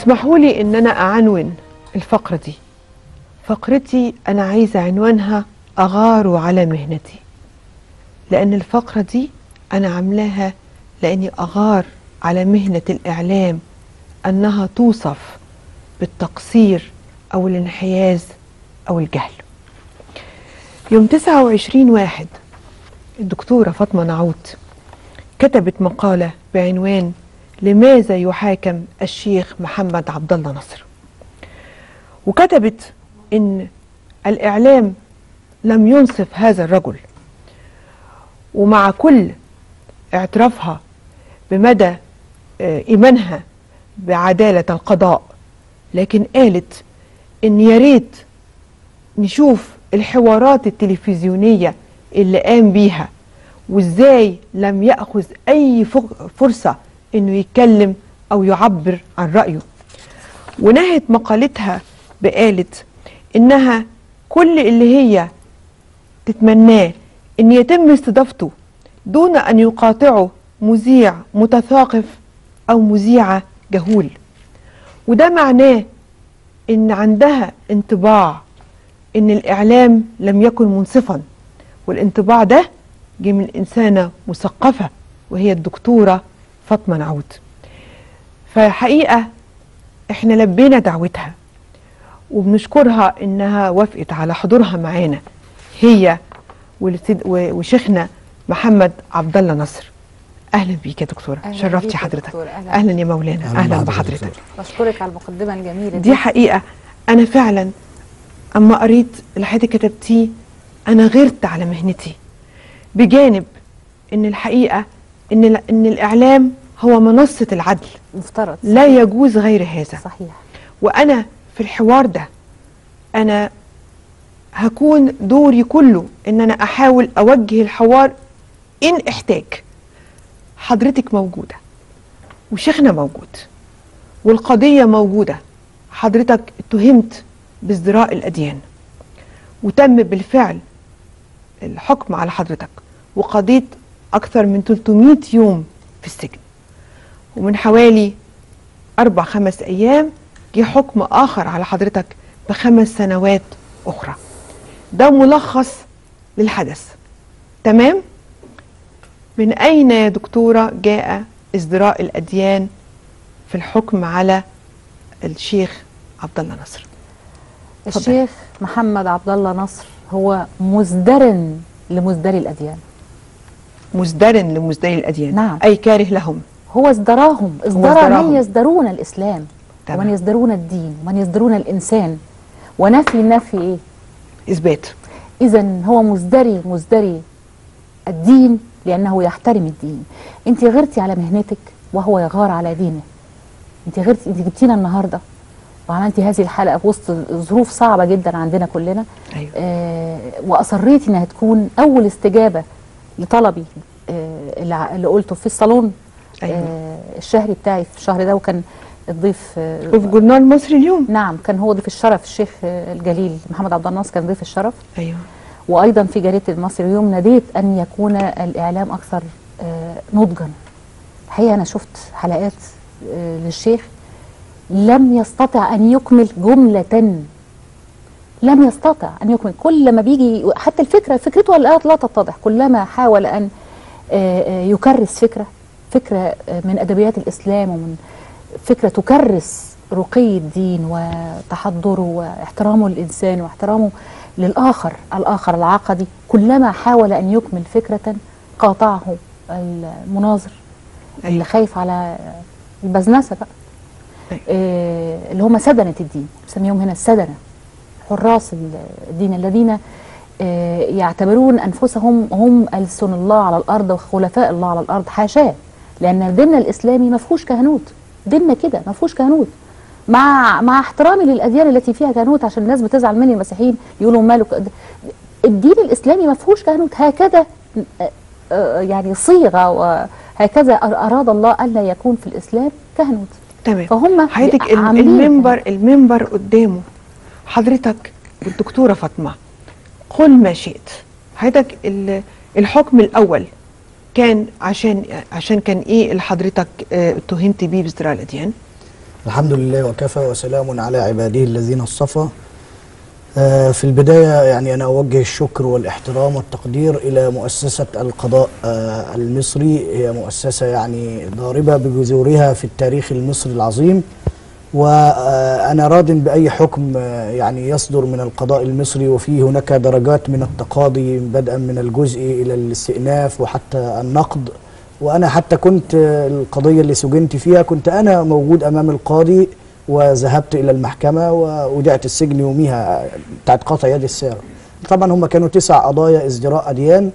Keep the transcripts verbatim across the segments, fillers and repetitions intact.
اسمحوا لي ان انا اعنون الفقرة دي. فقرتي انا عايزة عنوانها اغار على مهنتي، لان الفقرة دي انا عاملاها لاني اغار على مهنة الاعلام انها توصف بالتقصير او الانحياز او الجهل. يوم تسعة وعشرين واحد الدكتورة فاطمة نعوت كتبت مقالة بعنوان لماذا يحاكم الشيخ محمد عبد الله نصر، وكتبت ان الاعلام لم ينصف هذا الرجل، ومع كل اعترافها بمدى ايمانها بعدالة القضاء، لكن قالت ان يا ريت نشوف الحوارات التلفزيونية اللي قام بيها وازاي لم يأخذ اي فرصة انه يتكلم او يعبر عن رأيه. ونهت مقالتها بقالت انها كل اللي هي تتمناه ان يتم استضافته دون ان يقاطعه مذيع متثاقف او مذيعة جهول، وده معناه ان عندها انطباع ان الاعلام لم يكن منصفا، والانطباع ده جه من انسانة مثقفة وهي الدكتورة فاطمة نعوت. فحقيقة احنا لبينا دعوتها وبنشكرها انها وافقت على حضورها معانا هي وشيخنا محمد عبد الله نصر. اهلا بيك يا دكتوره، شرفتي حضرتك. أهلا. اهلا يا مولانا، اهلا, أهلا بحضرتك. بشكرك على المقدمه الجميله دي. دي حقيقه انا فعلا اما قريت اللي حضرتك كتبتيه انا غيرت على مهنتي، بجانب ان الحقيقه ان ان الاعلام هو منصه العدل مفترض، لا يجوز غير هذا. صحيح. وانا في الحوار ده انا هكون دوري كله ان انا احاول اوجه الحوار ان احتاج. حضرتك موجودة وشيخنا موجود والقضية موجودة، حضرتك اتهمت بازدراء الأديان وتم بالفعل الحكم على حضرتك وقضيت أكثر من ثلاثمائة يوم في السجن، ومن حوالي أربع خمس أيام جه حكم آخر على حضرتك بخمس سنوات أخرى. ده ملخص للحدث، تمام؟ من أين يا دكتورة جاء ازدراء الأديان في الحكم على الشيخ عبد الله نصر؟ الشيخ محمد عبد الله نصر هو مزدر لمزدري الأديان. مزدر لمزدري الأديان، نعم. أي كاره لهم. هو ازدراهم، ازدرى من يزدرون الإسلام، تمام. ومن يزدرون الدين، ومن يزدرون الإنسان. ونفي النفي إيه؟ إثبات. إذن هو مزدري مزدري الدين لأنه يحترم الدين. أنت غيرتي على مهنتك وهو يغار على دينه. أنت غيرتي، أنت جبتينا النهارده وعملتي هذه الحلقة في وسط ظروف صعبة جدا عندنا كلنا. أيوة. آه وأصريتي إنها تكون أول استجابة لطلبي آه اللي قلته في الصالون. أيوة. آه الشهري بتاعي في الشهر ده، وكان الضيف آه وفي جورنال مصر اليوم. نعم، كان هو ضيف الشرف الشيخ آه الجليل محمد عبد الناصر، كان ضيف الشرف. أيوه. وأيضا في جريدة المصري اليوم ناديت أن يكون الإعلام أكثر آه نضجا. الحقيقة أنا شفت حلقات آه للشيخ لم يستطع أن يكمل جملة، لم يستطع أن يكمل. كل ما بيجي حتى الفكرة فكرته لا تتضح، كلما حاول أن آه يكرس فكرة فكرة من أدبيات الإسلام ومن فكرة تكرس رقي الدين وتحضره واحترامه للإنسان واحترامه للآخر الآخر العقدي، كلما حاول أن يكمل فكرة قاطعه المناظر. أيوة. اللي خايف على البزنسة بقى. أيوة. إيه اللي هم سدنة الدين، بسميهم هنا السدنة، حراس الدين الذين إيه يعتبرون أنفسهم هم ألسن الله على الأرض وخلفاء الله على الأرض. حاشاه، لأن ديننا الإسلامي ما فيهوش كهنوت، ديننا كده ما فيهوش كهنوت، مع مع احترامي للاديان التي فيها كهنوت، عشان الناس بتزعل مني المسيحيين يقولوا ماله. الدين الاسلامي ما فيهوش كهنوت، هكذا يعني صيغه وهكذا اراد الله الا يكون في الاسلام كهنوت. تمام. فهم حضرتك المنبر المنبر قدامه حضرتك والدكتوره فاطمه، قل ما شئت. حضرتك الحكم الاول كان عشان عشان كان ايه اللي حضرتك اتهمت بيه بازدراء الاديان؟ الحمد لله وكفى وسلام على عباده الذين اصطفى. آه في البداية يعني أنا أوجه الشكر والاحترام والتقدير إلى مؤسسة القضاء آه المصري. هي مؤسسة يعني ضاربة بجذورها في التاريخ المصري العظيم، وأنا راض بأي حكم آه يعني يصدر من القضاء المصري، وفيه هناك درجات من التقاضي بدءا من الجزء إلى الاستئناف وحتى النقد. وأنا حتى كنت القضية اللي سجنت فيها كنت أنا موجود أمام القاضي، وذهبت إلى المحكمة وودعت السجن يوميها بتاعت قطع يد السارق. طبعا هم كانوا تسع قضايا ازدراء أديان.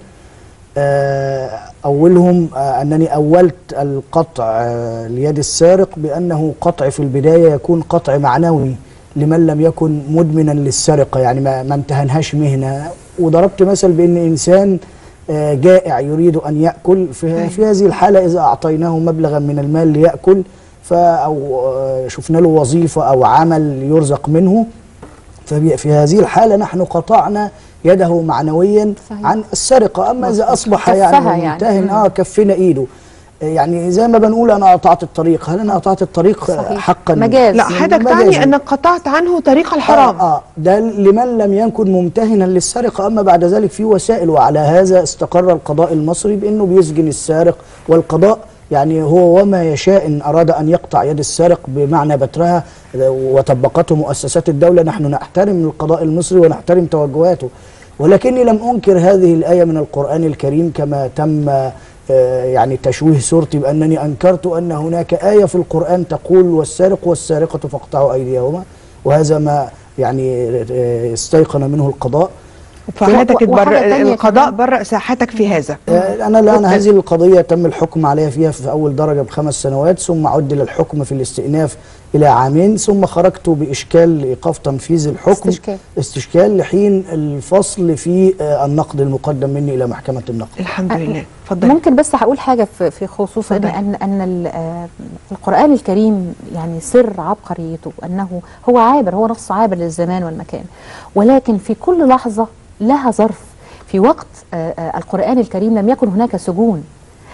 أولهم أنني أولت القطع ليد السارق بأنه قطع في البداية يكون قطع معنوي لمن لم يكن مدمنا للسرقة، يعني ما امتهنهاش مهنة. وضربت مثل بأن إنسان جائع يريد أن يأكل، في, في هذه الحالة إذا أعطيناه مبلغا من المال ليأكل أو شفنا له وظيفة أو عمل يرزق منه، ففي هذه الحالة نحن قطعنا يده معنويا صحيح. عن السرقة. أما إذا أصبح يعني منتهن آه كفنا إيده، يعني زي ما بنقول أنا قطعت الطريق، هل أنا قطعت الطريق صحيح. حقا مجاز؟ لا، حضرتك تعني أنك قطعت عنه طريق الحرام. آه, آه ده لمن لم يكن ممتهنا للسرقة. أما بعد ذلك في وسائل، وعلى هذا استقر القضاء المصري بأنه بيسجن السارق. والقضاء يعني هو وما يشاء إن أراد أن يقطع يد السارق بمعنى بترها وطبقته مؤسسات الدولة. نحن نحترم القضاء المصري ونحترم توجهاته، ولكني لم أنكر هذه الآية من القرآن الكريم كما تم يعني تشويه صورتي بأنني أنكرت أن هناك آية في القرآن تقول والسارق والسارقة فاقطعوا أيديهما، وهذا ما يعني استيقن منه القضاء. فحضرتك القضاء برأ ساحتك في هذا. أنا الآن هذه القضية تم الحكم عليها فيها في أول درجة بخمس سنوات، ثم عدل الحكم في الاستئناف إلى عامين، ثم خرجت بإشكال لإيقاف تنفيذ الحكم استشكال, استشكال لحين الفصل في النقد المقدم مني إلى محكمة النقد. الحمد لله. اتفضل. ممكن بس هقول حاجة في خصوص أن أن, أن القرآن الكريم يعني سر عبقريته أنه هو عابر، هو نص عابر للزمان والمكان، ولكن في كل لحظة لها ظرف. في وقت القرآن الكريم لم يكن هناك سجون،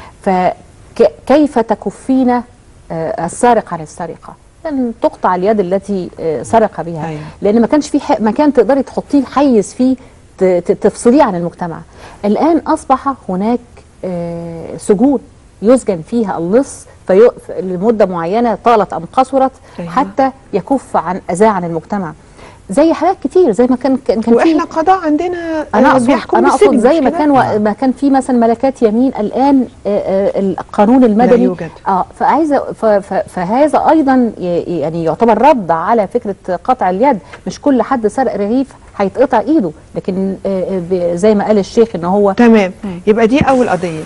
فكيف تكفين السارق عن السرقة؟ أن تقطع اليد التي سرق بها. أيوة. لأن ما كانش في مكان تقدري تحطيه حيز فيه تفصليه عن المجتمع. الآن أصبح هناك سجون يسجن فيها اللص لمدة معينة طالت أم قصرت. أيوة. حتى يكف عن أذاه عن المجتمع، زي حاجات كتير زي ما كان كان في. واحنا قضاء عندنا انا اقصد انا اقصد زي ما كان و... ما كان في مثلا ملكات يمين، الان القانون المدني لا يوجد. اه فعايزه ف... ف... فهذا ايضا يعني يعتبر رد على فكره قطع اليد. مش كل حد سرق رغيف هيتقطع ايده، لكن زي ما قال الشيخ ان هو تمام. يبقى دي اول قضيه.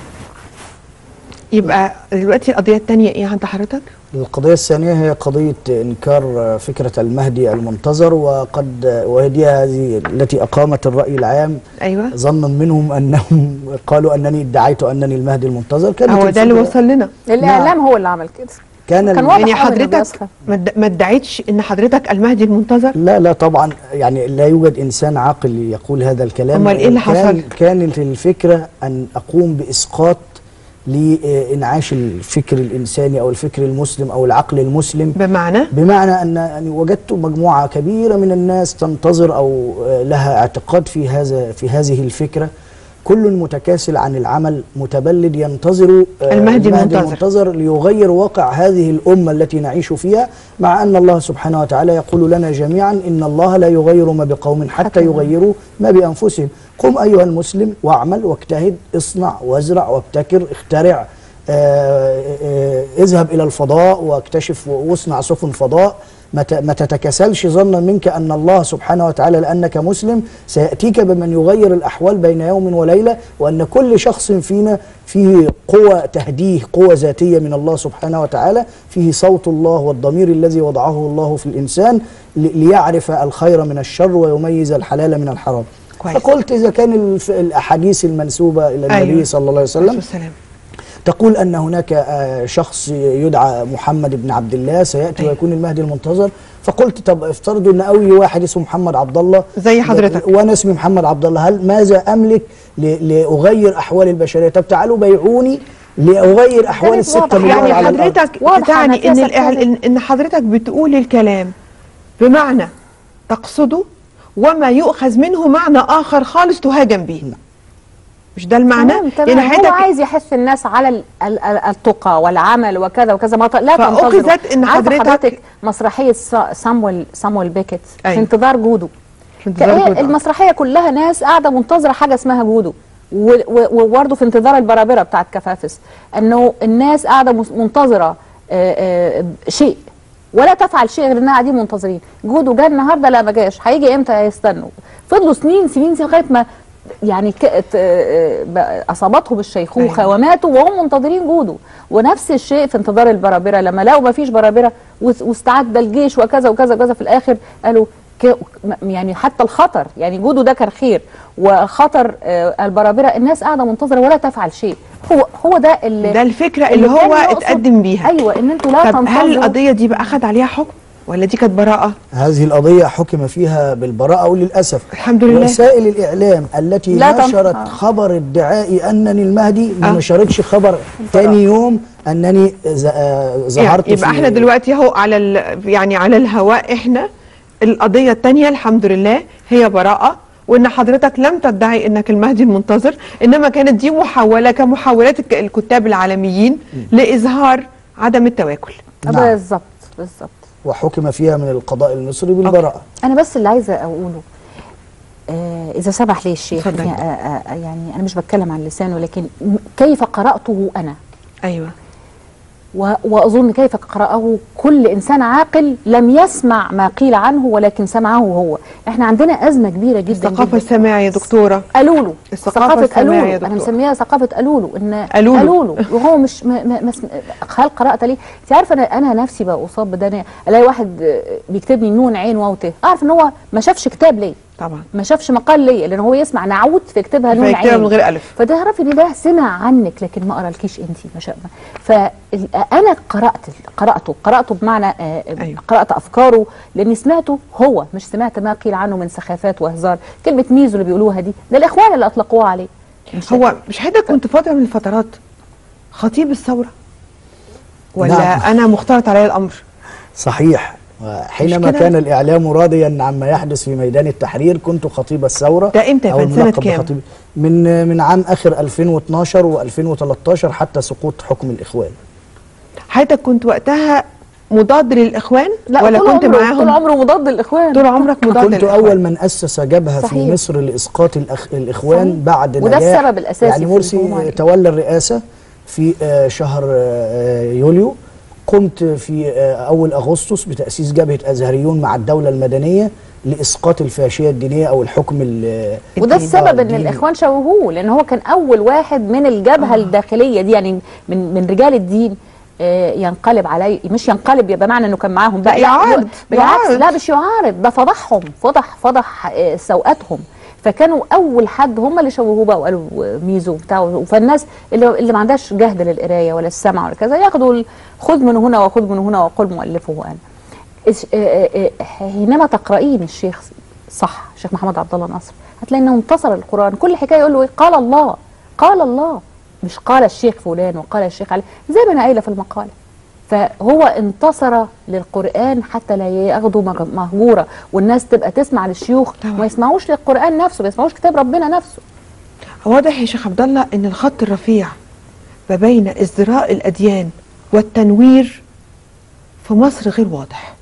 يبقى دلوقتي القضيه الثانيه ايه عند حضرتك؟ القضية الثانية هي قضية إنكار فكرة المهدي المنتظر، وقد وهي هذه التي أقامت الرأي العام. أيوة. ظنا منهم أنهم قالوا أنني ادعيت أنني المهدي المنتظر. كان هو ده اللي وصل لنا. الإعلام هو اللي عمل كده. كان, كان يعني حضرتك ما ادعيتش ان حضرتك المهدي المنتظر؟ لا لا طبعا، يعني لا يوجد إنسان عاقل يقول هذا الكلام. أمال إيه اللي حصل؟ كانت الفكرة أن أقوم بإسقاط لإنعاش الفكر الإنساني أو الفكر المسلم أو العقل المسلم. بمعنى؟ بمعنى أن يعني وجدت مجموعة كبيرة من الناس تنتظر أو لها اعتقاد في هذا في هذه الفكرة، كل متكاسل عن العمل متبلد ينتظر المهدي المنتظر. المنتظر ليغير واقع هذه الأمة التي نعيش فيها، مع أن الله سبحانه وتعالى يقول لنا جميعا إن الله لا يغير ما بقوم حتى يغيروا ما بأنفسهم. قم أيها المسلم واعمل واجتهد، اصنع وازرع وابتكر، اخترع، آآ آآ اذهب إلى الفضاء واكتشف واصنع سفن فضاء. ما تتكاسلش ظنا منك أن الله سبحانه وتعالى لأنك مسلم سيأتيك بمن يغير الأحوال بين يوم وليلة، وأن كل شخص فينا فيه قوة تهديه، قوة ذاتية من الله سبحانه وتعالى، فيه صوت الله والضمير الذي وضعه الله في الإنسان ليعرف الخير من الشر ويميز الحلال من الحرام. كويس. فقلت إذا كان الأحاديث المنسوبة إلى النبي أيوة. صلى الله عليه وسلم تقول أن هناك آه، شخص يدعى محمد بن عبد الله سيأتي أيوة. ويكون المهدي المنتظر، فقلت طب افترضوا أن أي واحد اسمه محمد عبد الله زي حضرتك وأنا اسمي محمد عبد الله، هل ماذا أملك ل- لأغير أحوال البشرية؟ طب تعالوا بيعوني لأغير أحوال كانت الستة واضحة. مليار يعني على الأرض. حضرتك واضحة تعني ان نتيجة الإعل... الكلام. ان إن حضرتك بتقول الكلام بمعنى تقصده وما يؤخذ منه معنى اخر خالص تهاجم به. نعم. مش ده المعنى؟ تمام تمام. يعني هو حضرتك عايز يحث الناس على ال- ال- ال- التقى والعمل وكذا وكذا، ما ط- لا تنتظروا. فأخذت إن عارفة حضرتك- حضرتك مسرحية سا- سامويل سامويل بيكيت في أيوة. انتظار جودو، في انتظار كأيه جودة. المسرحية كلها ناس قاعدة منتظرة حاجة اسمها جودو، و- و- وبرضه في انتظار البرابرة بتاعت كفافس، انه الناس قاعدة مس- منتظرة آه، آه، شيء ولا تفعل شيء غير انها قاعدين منتظرين. جودو جه النهارده، لا ما جاش، هيجي امتى؟ هيستنوا. فضلوا سنين سنين سنين لغايه ما يعني ك- آه، آه، اصابتهم الشيخوخه أيوة. وماتوا وهم منتظرين جودو. ونفس الشيء في انتظار البرابره، لما لقوا ما فيش برابره واس- واستعد الجيش وكذا وكذا وكذا، في الاخر قالوا ك- م- يعني حتى الخطر، يعني جودو ده كان خير وخطر آه، البرابره، الناس قاعده منتظره ولا تفعل شيء. هو هو ده اللي ده الفكرة اللي كان هو يقصد- اتقدم بيها. ايوه، ان انتوا لا طب تنتظروا. هل القضية دي بقى أخذ عليها حكم ولا دي كانت براءة؟ هذه القضية حكم فيها بالبراءة وللأسف. الحمد لله. وسائل الإعلام التي لا تنفع. نشرت خبر ادعائي أنني المهدي ما آه. نشرتش خبر تاني يوم أنني ز- آه ظهرت يعني يبقى في احنا دلوقتي اهو على ال... يعني على الهواء، احنا القضية التانية الحمد لله هي براءة، وان حضرتك لم تدعي انك المهدي المنتظر، انما كانت دي محاولة كمحاولات الك- الكتاب العالميين لإظهار عدم التواكل. نعم. بالظبط بالظبط. وحكم فيها من القضاء المصري بالبراءة. انا بس اللي عايزه اقوله، آه اذا سمح لي الشيخ، اتفضل. يعني, آه آه يعني انا مش بتكلم عن لسانه، لكن م- كيف قراته انا، ايوه و- واظن كيف قرأه كل انسان عاقل لم يسمع ما قيل عنه ولكن سمعه هو. احنا عندنا ازمه كبيره جدا الثقافة جدا. السامعة يا دكتورة. قالولو، الثقافة ثقافة السامعة يا قالولو، دكتور. انا مسميها ثقافة قالولو، ان قالولو. قالولو وهو مش ما ما ما هل قرأت ليه؟ انت عارفه انا انا نفسي بقى اصاب بدنيا، الاقي واحد آه، بيكتب لي نون عين واو ت، اعرف ان هو ما شافش كتاب ليا، طبعا ما شافش مقال ليا، لان هو يسمع نعوت فيكتبها نون فيكتبها عين من غير ألف. فده اعرفي ان ده سمع عنك لكن ما قرالكيش انت، ما شاء الله. فانا قرات قراته قراته بمعنى آه، أيوة. قرات افكاره، لاني سمعته هو، مش سمعت ما قيل عنه من سخافات وهزار. كلمه ميزو اللي بيقولوها دي، ده الاخوان اللي اطلقوها عليه. مش هو مش حضرتك كنت فترة من الفترات خطيب الثورة ولا نعم. أنا مختلط علي الأمر؟ صحيح. حينما كده؟ كان الإعلام راضيا عما يحدث في ميدان التحرير كنت خطيب الثورة. ده إمتى يا أو فندم؟ سنة الملقب كام؟ بخطيب من من عام آخر ألفين واثناشر وألفين وثلاثة حتى سقوط حكم الإخوان. حضرتك كنت وقتها مضاد للإخوان لا، ولا طول كنت عمره معاهم؟ طول عمره مضاد للاخوان. طول عمرك مضاد كنت للإخوان. أول من أسس جبهة في صحيح. مصر لإسقاط الأخ... الإخوان صحيح. بعد وده نجاح السبب الأساسي يعني في مرسي الهجوم عليه. تولى الرئاسة في آه، شهر آه، يوليو. قمت في آه، أول أغسطس بتأسيس جبهة أزهريون مع الدولة المدنية لإسقاط الفاشية الدينية أو الحكم ال- وده الدين. السبب ان الدين. الاخوان شوهوه، لان هو كان اول واحد من الجبهه آه. الداخليه دي، يعني من من رجال الدين آه، ينقلب علي، مش ينقلب يبقى بمعنى انه كان معاهم بقى، لا، يعارض. بالعكس، يعارض. لا مش يعارض، ده فضحهم، فضح فضح آه، سوءاتهم. فكانوا اول حد هم اللي شوهوه بقى وقالوا ميزو بتاعه. فالناس اللي اللي ما عندهاش جهد للقرايه ولا السمع ولا كذا ياخدوا ال- خذ من هنا وخذ من هنا وقل مؤلفه انا. إيش- آه، آه، آه، حينما تقرأين الشيخ صح، الشيخ محمد عبد الله ناصر، هتلاقي انه انتصر القرآن. كل حكايه يقول له إيه؟ قال الله، قال الله، مش قال الشيخ فلان وقال الشيخ علي، زي ما انا قايله في المقاله. فهو انتصر للقرآن حتى لا ياخدوا مج- مهجوره، والناس تبقى تسمع للشيوخ طبعا. وما يسمعوش للقرآن نفسه، ما يسمعوش كتاب ربنا نفسه. واضح يا شيخ عبد الله ان الخط الرفيع ما بين ازدراء الاديان والتنوير في مصر غير واضح،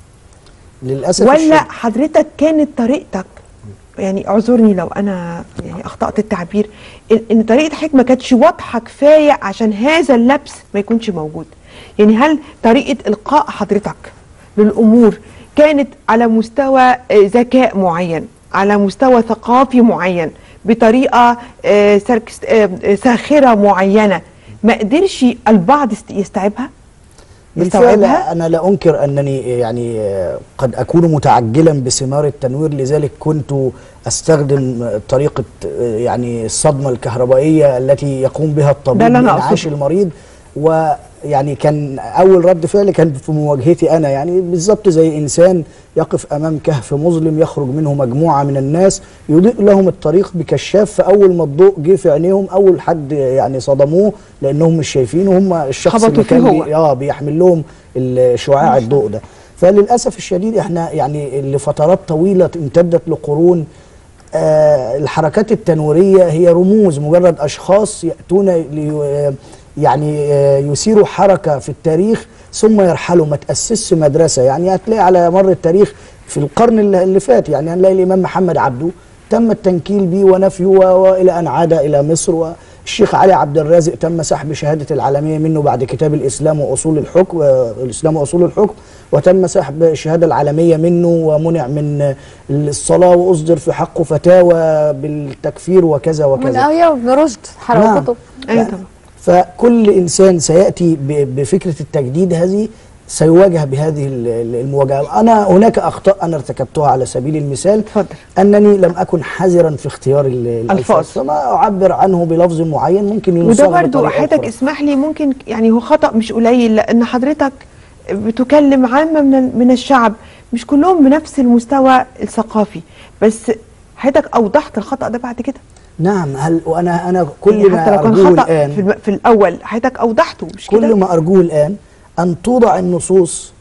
للأسف ولا الشديد. حضرتك كانت طريقتك، يعني اعذرني لو انا يعني اخطأت التعبير، ان إن طريقة حضرتك ما كانتش واضحة كفاية عشان هذا اللبس ما يكونش موجود. يعني هل طريقة القاء حضرتك للامور كانت على مستوى آه، ذكاء معين، على مستوى ثقافي معين، بطريقة آه، سركس- آه، ساخرة معينة ما قدرش البعض است- يستوعبها؟ بالفعل يستوعبها؟ أنا لا أنكر أنني يعني آه، قد أكون متعجلا بثمار التنوير، لذلك كنت أستخدم طريقة آه، يعني الصدمة الكهربائية التي يقوم بها ده الطبيب اللي أنا لإنعاش أقصده. المريض ويعني كان أول رد فعل كان في مواجهتي أنا، يعني بالظبط زي إنسان يقف أمام كهف مظلم يخرج منه مجموعة من الناس يضيء لهم الطريق بكشاف، فأول ما الضوء جه في عينيهم أول حد يعني صدموه لأنهم مش شايفينه هم الشخص اللي كان بي آه بيحمل لهم شعاع الضوء ده. فللأسف الشديد احنا يعني لفترات طويلة امتدت لقرون آه الحركات التنويرية هي رموز، مجرد أشخاص يأتون لي يعني آه يثيروا حركة في التاريخ ثم يرحلوا، ما تأسسش مدرسة. يعني هتلاقي على مر التاريخ في القرن اللي فات يعني هنلاقي الإمام محمد عبده تم التنكيل به ونفيه وإلى أن عاد إلى مصر، والشيخ علي عبد الرازق تم سحب شهادة العالمية منه بعد كتاب الإسلام وأصول الحكم الإسلام وأصول الحكم، وتم سحب الشهادة العالمية منه ومنع من الصلاة وأصدر في حقه فتاوى بالتكفير وكذا وكذا. من آية وابن رشد حرقوا كتب. أيوة طبعا. فكل إنسان سيأتي بفكرة التجديد هذه سيواجه بهذه المواجهة. أنا هناك أخطاء أنا ارتكبتها على سبيل المثال، فضل. أنني لم أكن حذرا في اختيار الألفاظ، فما أعبر عنه بلفظ معين ممكن ينصاغ وده برضو حضرتك اسمح لي ممكن يعني هو خطأ مش قليل، لأن حضرتك بتكلم عامة من من الشعب مش كلهم بنفس المستوى الثقافي، بس حضرتك أوضحت الخطأ ده بعد كده. نعم. هل وأنا أنا كل يعني ما حتى لو كان أرجوه خطأ الآن في, في الأول حضرتك أوضحته مش كده؟ كل ما أرجوه الآن أن توضع النصوص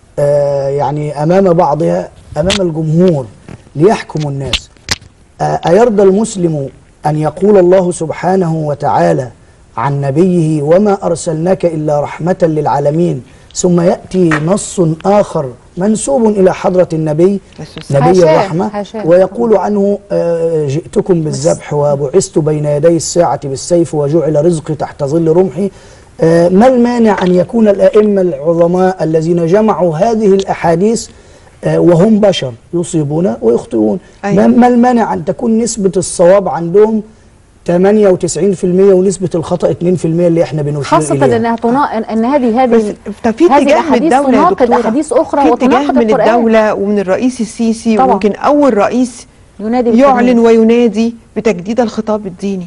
آه يعني أمام بعضها أمام الجمهور ليحكم الناس. آه أيرضى المسلم أن يقول الله سبحانه وتعالى عن نبيه وما أرسلناك إلا رحمة للعالمين، ثم يأتي نص آخر منسوب إلى حضرة النبي نبي الرحمة ويقول عنه آه جئتكم بالذبح وبعثت بين يدي الساعة بالسيف وجعل رزقي تحت ظل رمحي. آه ما المانع أن يكون الأئمة العظماء الذين جمعوا هذه الأحاديث آه وهم بشر يصيبون ويخطئون؟ أيوة. ما المانع أن تكون نسبة الصواب عندهم ثمانية وتسعين بالمئة ونسبة الخطأ اثنين بالمئة اللي احنا بنشير خاصة إليها؟ انها تنا... ان هذه هذه في اتجاه من الدولة يا دكتورة، احاديث اخرى في اتجاه من الدولة ومن الرئيس السيسي طبعا. وممكن اول رئيس ينادي يعلن وينادي بتجديد الخطاب الديني.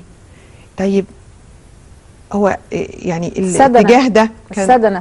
طيب هو يعني الاتجاه ده كان السدنة.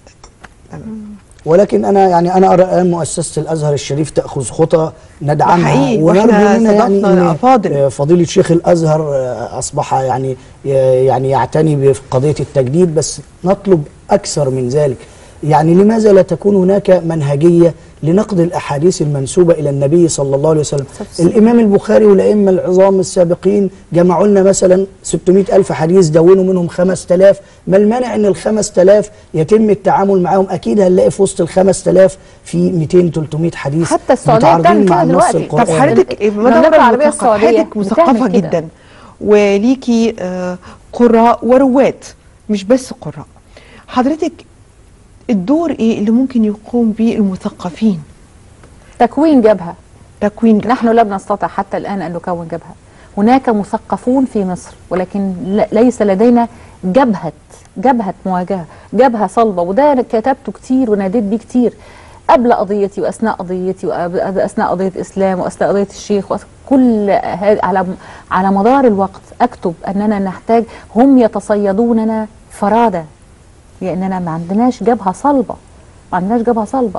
ولكن انا يعني انا ارى الان مؤسسه الازهر الشريف تاخذ خطى ندعمها ونرجو منها يعني ان فضيله شيخ الازهر اصبح يعني يعني يعتني بقضيه التجديد، بس نطلب اكثر من ذلك. يعني لماذا لا تكون هناك منهجيه لنقد الاحاديث المنسوبه الى النبي صلى الله عليه وسلم؟ الامام البخاري والائمه العظام السابقين جمعوا لنا مثلا ستمئة ألف حديث دونوا منهم خمسة آلاف، ما المانع ان ال خمسة آلاف يتم التعامل معهم؟ اكيد هنلاقي في وسط ال خمسة آلاف في مئتين ثلاثمئة حديث حتى السعوديه بتعمل كده دلوقتي. طب حضرتك المملكه العربيه السعوديه حضرتك مثقفه جدا وليكي آه قراء ورواد مش بس قراء، حضرتك الدور ايه اللي ممكن يقوم به المثقفين؟ تكوين جبهة. تكوين جبهة. نحن لم نستطع حتى الآن أن نكون جبهة. هناك مثقفون في مصر ولكن ليس لدينا جبهة جبهة مواجهة، جبهة صلبة، وده كتبته كتير وناديت بيه كتير قبل قضيتي وأثناء قضيتي وأثناء قضية الإسلام وأثناء قضية الشيخ، كل على على مدار الوقت أكتب أننا نحتاج، هم يتصيدوننا فرادى لأننا ما عندناش جبهة صلبة، ما عندناش جبهة صلبة.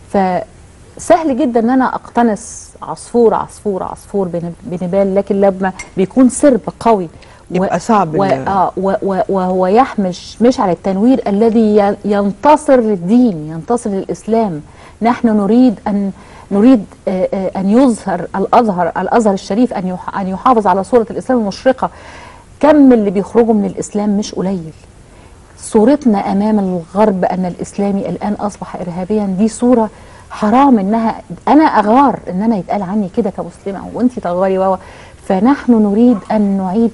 فسهل جدا أن أنا أقتنص عصفور عصفور عصفور بنبال، لكن لما بيكون سرب قوي يبقى صعب و... آه وهو يحمش مش على التنوير الذي ينتصر للدين، ينتصر للإسلام. نحن نريد أن نريد أن يظهر الأزهر الأزهر الشريف أن أن يحافظ على صورة الإسلام المشرقة. كم اللي بيخرجوا من الإسلام مش قليل. صورتنا أمام الغرب أن الإسلامي الآن أصبح إرهابيا، دي صورة حرام إنها أنا أغار إن أنا يتقال عني كده كمسلمة وأنت تغاري و فنحن نريد أن نعيد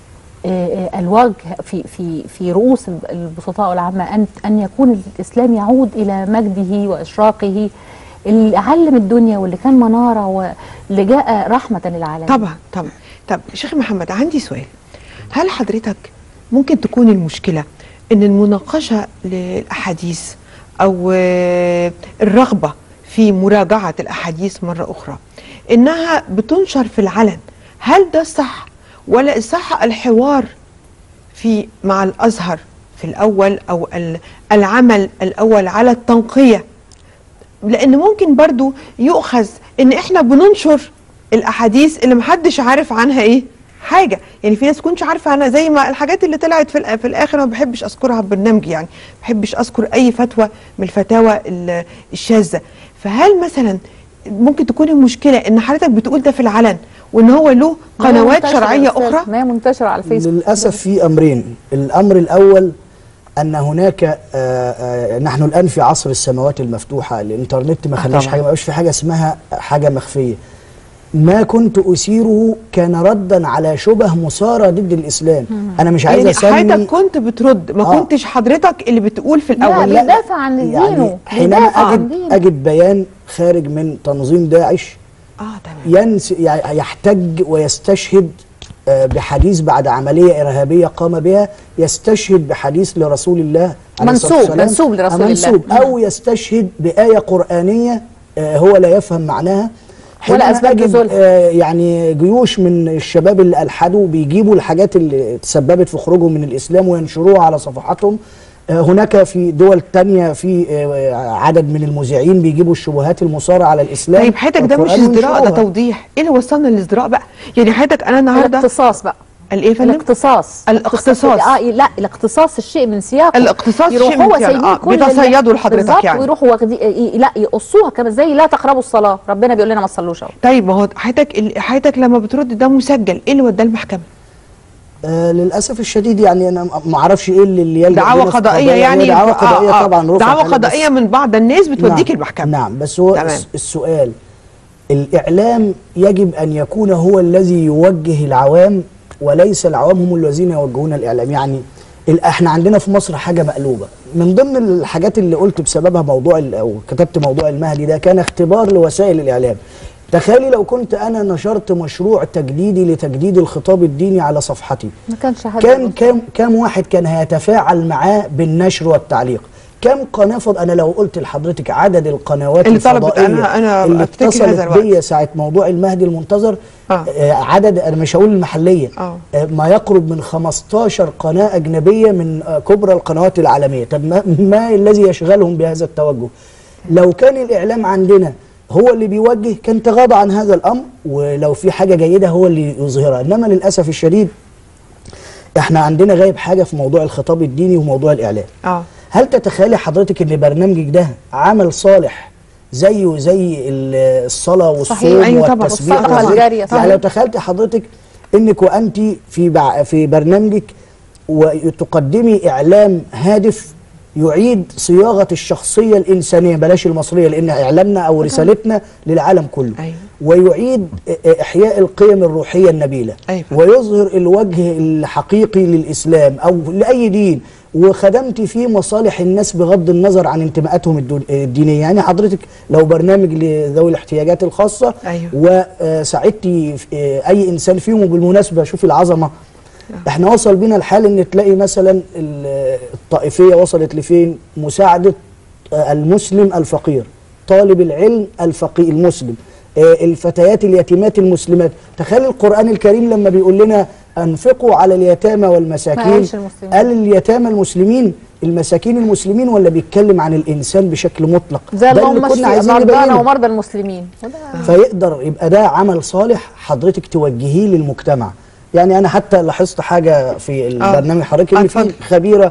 الوجه في في في رؤوس البسطاء والعامة، أن أن يكون الإسلام يعود إلى مجده وإشراقه اللي علم الدنيا واللي كان منارة واللي جاء رحمة للعالمين. طبعا طبعا. طب شيخ محمد عندي سؤال، هل حضرتك ممكن تكون المشكلة ان المناقشة للأحاديث او الرغبة في مراجعة الأحاديث مرة أخرى انها بتنشر في العلن، هل ده صح ولا الصح الحوار في مع الأزهر في الاول او العمل الاول على التنقية، لان ممكن برضو يؤخذ ان احنا بننشر الاحاديث اللي محدش عارف عنها ايه حاجه، يعني في ناس تكونش عارفه عنها، زي ما الحاجات اللي طلعت في في الاخر ما بحبش اذكرها في برنامجي، يعني ما بحبش اذكر اي فتوى من الفتاوى الشاذه. فهل مثلا ممكن تكون المشكله ان حضرتك بتقول ده في العلن وان هو له قنوات شرعيه اخرى؟ ما هي منتشره على الفيسبوك. للاسف في امرين، الامر الاول ان هناك آآ آآ نحن الان في عصر السماوات المفتوحه، الانترنت ما خلاش حاجه، ما بقاش في حاجه اسمها حاجه مخفيه. ما كنت أثيره كان ردا على شبه مثارة ضد الإسلام. مم. أنا مش عايز أسمي، يعني حضرتك كنت بترد، ما آه. كنتش حضرتك اللي بتقول في الأول. لا بيدافع عن دينه، يعني حينما أجد, أجد بيان خارج من تنظيم داعش آه تمام. ينس يحتج ويستشهد بحديث بعد عملية إرهابية قام بها، يستشهد بحديث لرسول الله منسوب منسوب لرسول منسوب الله، أو يستشهد بآية قرآنية هو لا يفهم معناها، ولا أسباب نزولها. آه يعني جيوش من الشباب اللي ألحدوا بيجيبوا الحاجات اللي تسببت في خروجهم من الإسلام وينشروها على صفحاتهم. آه هناك في دول تانية في آه عدد من المذيعين بيجيبوا الشبهات المثارة على الإسلام. طيب حضرتك ده مش ازدراء، ده توضيح. ايه اللي وصلنا للازدراء بقى؟ يعني حضرتك أنا النهارده الاختصاص بقى، الايه فندم؟ الاقتصاص الاقتصاص اه لا الاقتصاص الشيء من سياقه، الاقتصاص شيء من سياقه، آه. بيتصيدوا لحضرتك يعني ويروحوا واخدين لا يقصوها كمان، زي لا تقربوا الصلاه، ربنا بيقول لنا ما تصلوش اهو. طيب ما هو حضرتك حضرتك لما بترد ده مسجل، ايه اللي وداه المحكمه؟ آه للاسف الشديد يعني انا ما اعرفش ايه اللي يلجأ دعوى قضائيه يعني دعوى قضائيه آه آه طبعا رفعت دعوى قضائيه من بعض الناس بتوديك نعم المحكمه. نعم بس هو تمام. السؤال، الاعلام يجب ان يكون هو الذي يوجه العوام وليس العوام هم الذين يوجهون الاعلام. يعني احنا عندنا في مصر حاجه مقلوبه، من ضمن الحاجات اللي قلت بسببها موضوع او كتبت موضوع المهدي ده كان اختبار لوسائل الاعلام. تخيلي لو كنت انا نشرت مشروع تجديدي لتجديد الخطاب الديني على صفحتي، ما كانش حد كان كام كام واحد كان هيتفاعل معاه بالنشر والتعليق؟ كم قناه فض... انا لو قلت لحضرتك عدد القنوات اللي طلبت، انا انا اللي اتصلت بيا ساعه موضوع المهدي المنتظر، آه. آه عدد، انا مش هقول المحليه، آه. آه ما يقرب من خمستاشر قناه اجنبيه من آه كبرى القنوات العالميه. طب ما, ما الذي يشغلهم بهذا التوجه؟ لو كان الاعلام عندنا هو اللي بيوجه كان تغاضى عن هذا الامر، ولو في حاجه جيده هو اللي يظهرها. انما للاسف الشديد احنا عندنا غايب حاجه في موضوع الخطاب الديني وموضوع الاعلام. اه هل تتخيلي حضرتك ان برنامجك ده عمل صالح زيه زي الصلاه والصوم أيوة والتسبيح والجاريه؟ يعني لو تخيلت حضرتك انك وانت في بع... في برنامجك وتقدمي اعلام هادف يعيد صياغه الشخصيه الانسانيه، بلاش المصريه لان اعلامنا او رسالتنا للعالم كله، أيوة. ويعيد احياء القيم الروحيه النبيله، أيوة. ويظهر الوجه الحقيقي للاسلام او لاي دين، وخدمت فيه مصالح الناس بغض النظر عن انتماءاتهم الدينية. يعني حضرتك لو برنامج لذوي الاحتياجات الخاصة، أيوه. وساعدتي أي إنسان فيهم، وبالمناسبة شوفي العظمة، احنا وصل بينا الحال ان تلاقي مثلا الطائفية وصلت لفين؟ مساعدة المسلم الفقير، طالب العلم الفقير المسلم، الفتيات اليتيمات المسلمات. تخيل القرآن الكريم لما بيقول لنا أنفقوا على اليتامى والمساكين، قال اليتامى المسلمين، المساكين المسلمين، ولا بيتكلم عن الإنسان بشكل مطلق؟ ده اللي كنا عايزين مرضانا ومرضى المسلمين. فيقدر يبقى ده عمل صالح حضرتك توجهيه للمجتمع. يعني أنا حتى لاحظت حاجة في البرنامج حضرتك إن في خبيرة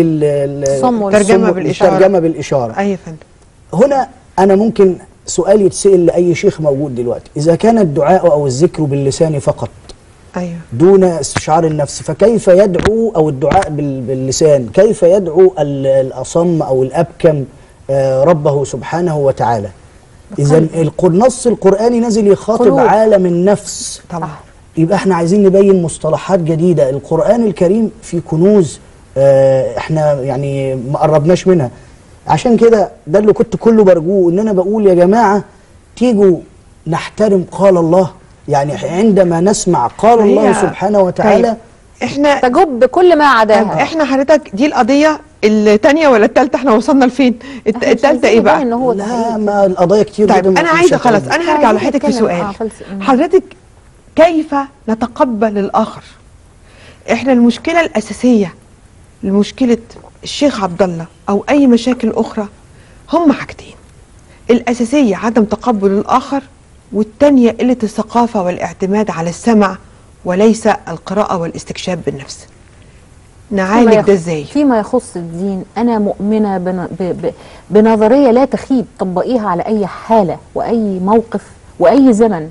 للترجمة بالإشارة. الترجمة بالإشارة. أي فندم. هنا أنا ممكن سؤال يتسأل لأي شيخ موجود دلوقتي، إذا كان الدعاء أو الذكر باللسان فقط، أيوه، دون استشعار النفس، فكيف يدعو، أو الدعاء باللسان، كيف يدعو الأصم أو الأبكم ربه سبحانه وتعالى؟ إذا النص القرآني نزل يخاطب قلوب. عالم النفس طبعا. يبقى احنا عايزين نبين مصطلحات جديدة. القرآن الكريم فيه كنوز اه احنا يعني ما قربناش منها. عشان كده ده اللي كنت كله برجوه، ان انا بقول يا جماعة تيجوا نحترم قال الله. يعني عندما نسمع قال الله سبحانه وتعالى احنا تجب كل ما عداها. احنا حضرتك دي القضية الثانية ولا الثالثة؟ احنا وصلنا لفين؟ الثالثة ايه بقى؟ إن هو لا ما القضايا كتير. طيب انا عايزة خلاص انا هرجع لحضرتك في سؤال. حضرتك كيف نتقبل الآخر؟ احنا المشكلة الأساسية لمشكلة الشيخ عبد الله أو أي مشاكل أخرى هم حاجتين: الأساسية عدم تقبل الآخر، والتانية قلة الثقافة والاعتماد على السمع وليس القراءة والاستكشاف بالنفس. نعالج ده ازاي؟ فيما يخص الدين أنا مؤمنة بن ب ب بنظرية لا تخيب، طبقيها على أي حالة وأي موقف وأي زمن.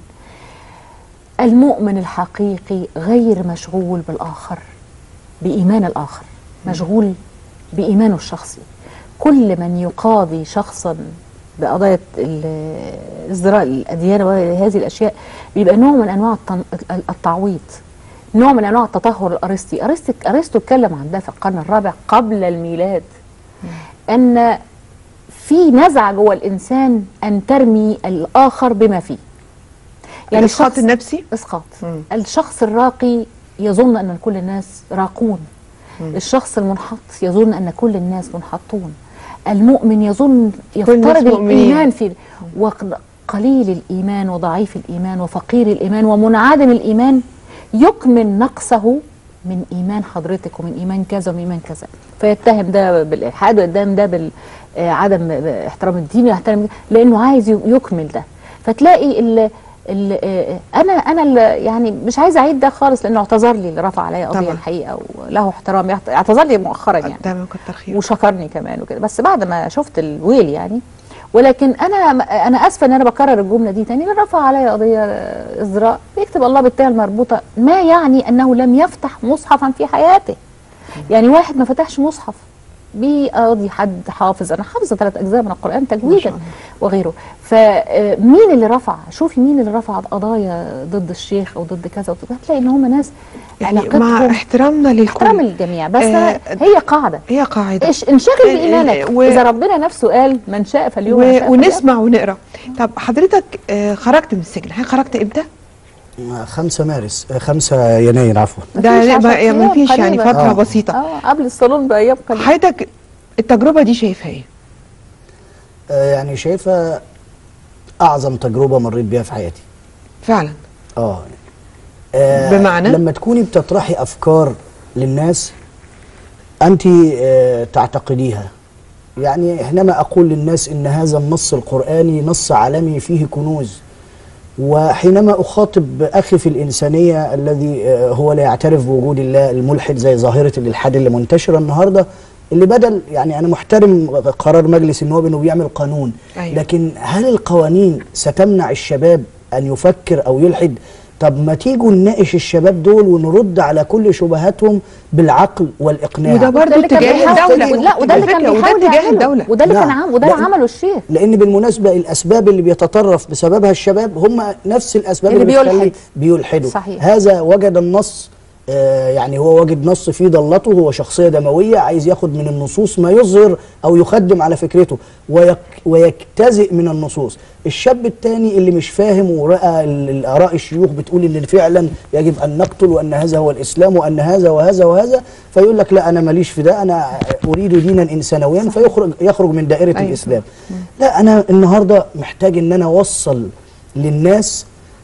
المؤمن الحقيقي غير مشغول بالآخر، بإيمان الآخر، مشغول بإيمانه الشخصي. كل من يقاضي شخصا بقضايا ازدراء الأديان وهذه الأشياء بيبقى نوع من أنواع التعويض، نوع من أنواع التطهر الأرسطي. أرسطو أرسطو اتكلم عن ده في القرن الرابع قبل الميلاد، أن في نزعة جوه الإنسان أن ترمي الآخر بما فيه. يعني الإسقاط النفسي؟ إسقاط. الشخص الراقي يظن أن كل الناس راقون، مم. الشخص المنحط يظن أن كل الناس منحطون. المؤمن يظن يفترض الإيمان في، وقليل الإيمان وضعيف الإيمان وفقير الإيمان ومنعدم الإيمان يكمن نقصه من إيمان حضرتك ومن إيمان كذا ومن إيمان كذا، فيتهم ده بالإلحاد ويتهم ده بعدم احترام الدين ويحترم، لأنه عايز يكمل ده. فتلاقي ال ال انا انا يعني مش عايزه اعيد ده خالص، لانه اعتذر لي اللي رفع عليا قضيه الحقيقه وله احترام، اعتذر لي مؤخرا يعني تمام، كتر خير، وشكرني كمان وكده، بس بعد ما شفت الويل يعني. ولكن انا انا اسفه ان انا بكرر الجمله دي تاني. اللي رفع عليا قضيه ازراء بيكتب الله بالتاء المربوطه، ما يعني انه لم يفتح مصحفا في حياته. يعني واحد ما فتحش مصحف بيقاضي حد حافظ، انا حافظه ثلاث اجزاء من القران تجويدا وغيره. فمين اللي رفع؟ شوفي مين اللي رفع قضايا ضد الشيخ او ضد كذا، هتلاقي ان هم ناس يعني مع احترامنا للكل، احترام الجميع، بس آه هي قاعده هي قاعده إيش انشغل بايمانك. و... اذا ربنا نفسه قال من شاء فليؤمن و... من شاء ونسمع ونقرا. طب حضرتك آه خرجت من السجن، هل خرجت امتى؟ خمسة مارس، خمسة يناير عفوا. ده ما فيش يعني فتره آه. بسيطه اه قبل الصالون بايام قليله. حضرتك التجربه دي شايفها ايه؟ آه يعني شايفها اعظم تجربه مريت بيها في حياتي فعلا. اه, آه بمعنى لما تكوني بتطرحي افكار للناس انت آه تعتقديها. يعني حينما اقول للناس ان هذا النص القرآني نص عالمي فيه كنوز، وحينما أخاطب أخي في الإنسانية الذي هو لا يعترف بوجود الله، الملحد، زي ظاهرة الإلحاد اللي منتشرة النهاردة، اللي بدل يعني أنا محترم قرار مجلس النواب إنه بيعمل قانون، أيوة. لكن هل القوانين ستمنع الشباب أن يفكر أو يلحد؟ طب ما تيجوا نناقش الشباب دول ونرد على كل شبهاتهم بالعقل والاقناع. وده برضه اتجاه الدوله. لا وده اللي كان بيحاول يعمله، وده اللي كان عامله، وده اللي عمله الشيخ. لان بالمناسبه الاسباب اللي بيتطرف بسببها الشباب هم نفس الاسباب اللي, اللي بتخلي بيلحدوا. صحيح. هذا وجد النص، آه يعني هو وجد نص في ضلته، هو شخصيه دمويه عايز ياخد من النصوص ما يظهر او يخدم على فكرته ويك ويجتزئ من النصوص. الشاب الثاني اللي مش فاهم ورأى الآراء الشيوخ بتقول ان فعلا يجب ان نقتل وان هذا هو الاسلام وان هذا وهذا وهذا، فيقول لك لا انا ماليش في ده، انا اريد دينا انسانويا، فيخرج يخرج من دائره أيوة. الاسلام. لا انا النهارده محتاج ان انا اوصل للناس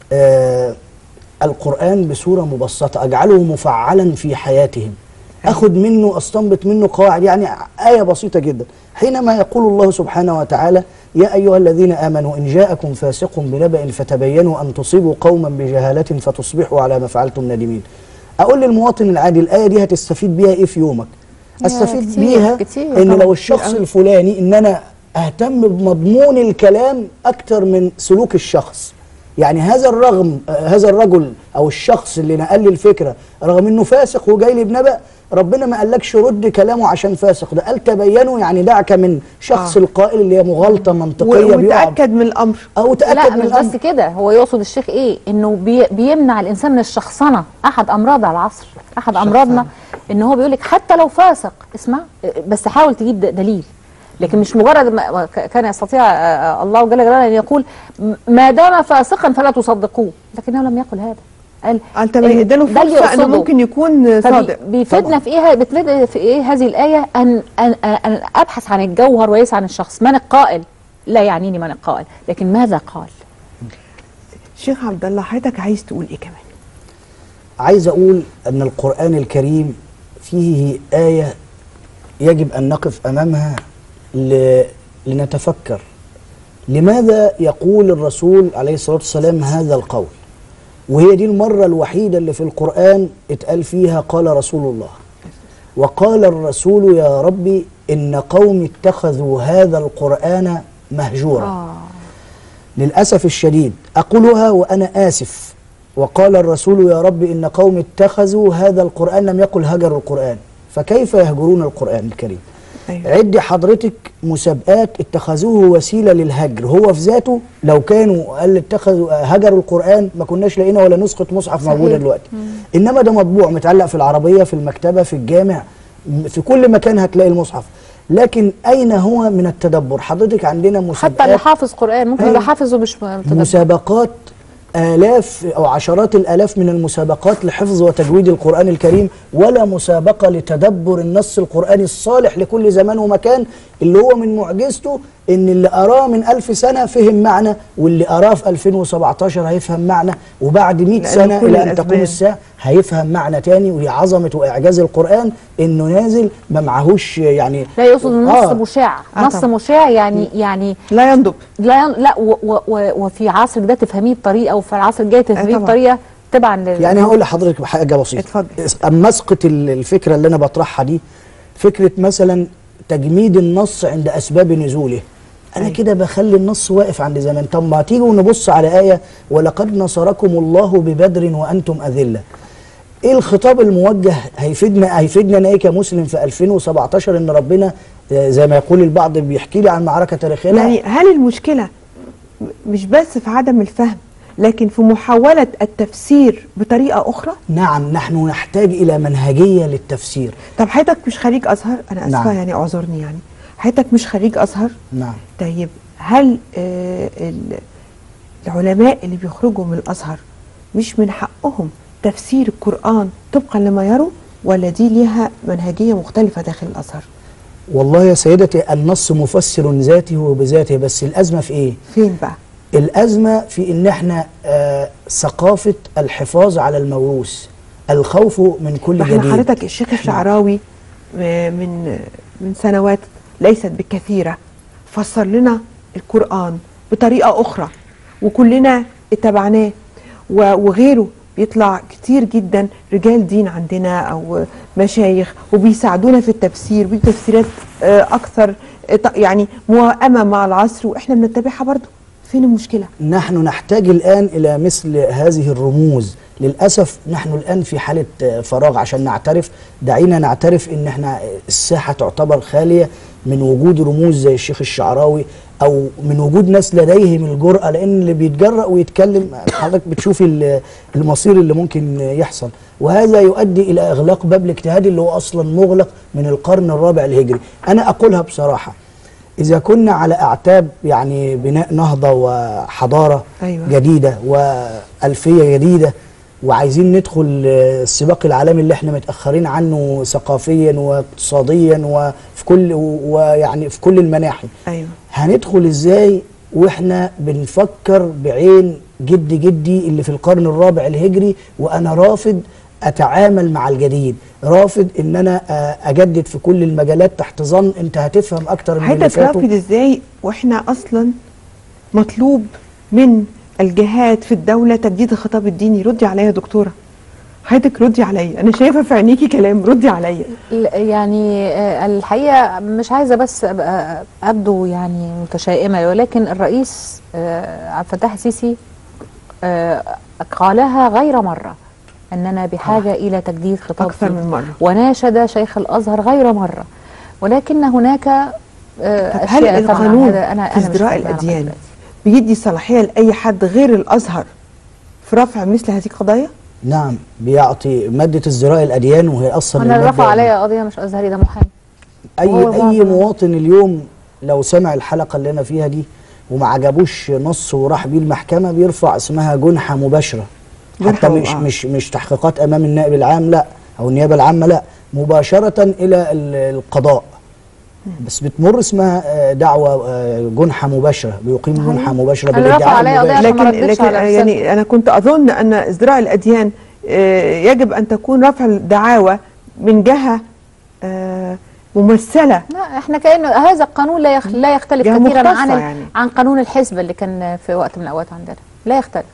آه القرآن بصوره مبسطه، اجعله مفعلا في حياتهم، اخذ منه استنبط منه قواعد. يعني آية بسيطة جدا، حينما يقول الله سبحانه وتعالى يا أيها الذين آمنوا إن جاءكم فاسق بنبأ فتبينوا أن تصيبوا قوما بجهالة فتصبحوا على ما فعلتم نادمين. أقول للمواطن العادي الآية دي هتستفيد بيها إيه في يومك؟ أستفيد كتير بيها كتير إن لو الشخص الفلاني إن أنا أهتم بمضمون الكلام أكتر من سلوك الشخص. يعني هذا الرغم هذا الرجل أو الشخص اللي نقل لي الفكرة رغم إنه فاسق وجاي لي بنبأ، ربنا ما قالكش رد كلامه عشان فاسق، ده قال تبينوا، يعني دعك من شخص آه. القائل اللي هي مغالطه منطقيه وتاكد من الامر او تاكد لا من مش الامر. بس كده، هو يقصد الشيخ ايه؟ انه بي بيمنع الانسان من الشخصنه. احد امراض على العصر، احد امراضنا ان هو بيقول لك حتى لو فاسق اسمع بس حاول تجيب دليل، لكن مش مجرد ما كان يستطيع الله جل جلاله ان يقول ما دام فاسقا فلا تصدقوه، لكنه لم يقل هذا. قال قال تمام اداله فرصه انه ممكن يكون صادق. بيفيدنا في ايه بتفيد في ايه هذه الايه؟ ان ان ان ابحث عن الجوهر وليس عن الشخص. من القائل لا يعنيني من القائل، لكن ماذا قال. شيخ عبد الله حضرتك عايز تقول ايه كمان؟ عايز اقول ان القرآن الكريم فيه آية يجب أن نقف أمامها ل... لنتفكر لماذا يقول الرسول عليه الصلاة والسلام هذا القول، وهي دي المرة الوحيدة اللي في القرآن اتقال فيها قال رسول الله. وقال الرسول يا ربي إن قوم اتخذوا هذا القرآن مهجورا. آه. للأسف الشديد أقولها وأنا آسف، وقال الرسول يا رب إن قوم اتخذوا هذا القرآن، لم يقل هجروا القرآن، فكيف يهجرون القرآن الكريم؟ أيوة. عدي حضرتك مسابقات اتخذوه وسيلة للهجر، هو في ذاته لو كانوا قال اتخذوا هجروا القرآن ما كناش لقينا ولا نسخة مصحف موجودة دلوقتي. مم. إنما ده مطبوع متعلق في العربية، في المكتبة، في الجامع، في كل مكان هتلاقي المصحف. لكن أين هو من التدبر؟ حضرتك عندنا مسابقات، حتى اللي حافظ قرآن ممكن يبقى حافظ ومش متدبر. مسابقات آلاف أو عشرات الآلاف من المسابقات لحفظ وتجويد القرآن الكريم، ولا مسابقة لتدبر النص القرآني الصالح لكل زمان ومكان، اللي هو من معجزته إن اللي أراه من ألف سنة فهم معنى، واللي أراه في ألفين وسبعتاشر هيفهم معنى، وبعد مئة سنة إلى أن تقوم الساعة هيفهم معنى تاني. ودي عظمة وإعجاز القرآن، إنه نازل ما معهوش يعني لا يقصد النص آه مشاع، نص آه مشاع يعني يعني لا ينضب، لا ين... لا و... و... وفي عصر ده تفهميه بطريقة، وفي العصر الجاي تفهميه بطريقة تبعا لل... يعني هقول لحضرتك حاجة بسيطة. أما أسقط الفكرة اللي أنا بطرحها دي، فكرة مثلا تجميد النص عند أسباب نزوله، أنا كده بخلي النص واقف عند زمان. طب ما تيجوا نبص على آية ولقد نصركم الله ببدر وأنتم أذلة. إيه الخطاب الموجه هيفيدنا هيفيدنا أنا إيه كمسلم في ألفين وسبعتاشر؟ إن ربنا زي ما يقول البعض بيحكي لي عن معركة تاريخية. يعني هل المشكلة مش بس في عدم الفهم، لكن في محاولة التفسير بطريقة أخرى؟ نعم، نحن نحتاج إلى منهجية للتفسير. طب حضرتك مش خريج أزهر؟ أنا أسفة. نعم. يعني أعذرني، يعني حضرتك مش خريج أزهر؟ نعم. طيب هل آه العلماء اللي بيخرجوا من الأزهر مش من حقهم تفسير القرآن طبقا لما يروا، ولا دي ليها منهجية مختلفة داخل الأزهر؟ والله يا سيدتي النص مفسر ذاته وبذاته، بس الأزمة في إيه؟ فين بقى؟ الأزمة في إن إحنا آه ثقافة الحفاظ على الموروث، الخوف من كل جديد. احنا حضرتك الشيخ الشعراوي من من سنوات ليست بكثيرة فسر لنا القرآن بطريقة أخرى، وكلنا اتبعناه، وغيره بيطلع كتير جدا رجال دين عندنا أو مشايخ وبيساعدونا في التفسير بتفسيرات أكثر يعني موائمة مع العصر، وإحنا بنتبعها برضو. فين المشكلة؟ نحن نحتاج الآن إلى مثل هذه الرموز. للأسف نحن الآن في حالة فراغ. عشان نعترف، دعينا نعترف إن احنا الساحة تعتبر خالية من وجود رموز زي الشيخ الشعراوي، أو من وجود ناس لديهم الجرأة، لأن اللي بيتجرأ ويتكلم حضرتك بتشوفي المصير اللي ممكن يحصل، وهذا يؤدي إلى إغلاق باب الاجتهاد اللي هو أصلا مغلق من القرن الرابع الهجري. أنا أقولها بصراحة، إذا كنا على أعتاب يعني بناء نهضة وحضارة أيوة. جديدة وألفية جديدة، وعايزين ندخل السباق العالمي اللي احنا متأخرين عنه ثقافيا واقتصاديا وفي كل ويعني في كل المناحي، أيوة. هندخل ازاي واحنا بنفكر بعين جد جدي اللي في القرن الرابع الهجري، وانا رافض اتعامل مع الجديد، رافض ان انا اجدد في كل المجالات تحت ظن انت هتفهم اكتر من اللي فاتوا. رافض ازاي واحنا اصلا مطلوب من الجهات في الدولة تجديد الخطاب الديني؟ ردي عليا يا دكتورة، حضرتك ردي عليا، انا شايفة في عينيكي كلام، ردي عليا. يعني الحقيقة مش عايزة بس أبقى أبدو يعني متشائمة، ولكن الرئيس عبد الفتاح السيسي قالها غير مرة أننا بحاجة آه. إلى تجديد خطاب أكثر من مرة، وناشد شيخ الأزهر غير مرة، ولكن هناك هل القانون في ازدراء الأديان بيدي صلاحية لأي حد غير الأزهر في رفع مثل هذه القضايا؟ نعم، بيعطي مادة ازدراء الأديان، وهي أصلا أنا اللي رفع عليا قضية مش أزهري، ده محامي. أي أي مواطن اليوم لو سمع الحلقة اللي أنا فيها دي وما عجبوش نص وراح بيه المحكمة، بيرفع اسمها جنحة مباشرة، حتى مش آه. مش مش تحقيقات أمام النائب العام لا، أو النيابة العامة لا، مباشرة إلى القضاء، بس بتمر اسمها دعوة جنحة مباشرة، بيقيم جنحة مباشرة بالادعاء المباشر. لكن, لكن يعني أنا كنت أظن أن ازدراء الأديان يجب أن تكون رفع الدعاوى من جهة ممثله. لا احنا كأنه هذا القانون لا يخ... لا يختلف يعني كثيرا عن ال... يعني. عن قانون الحزب اللي كان في وقت من الاوقات عندنا، لا يختلف.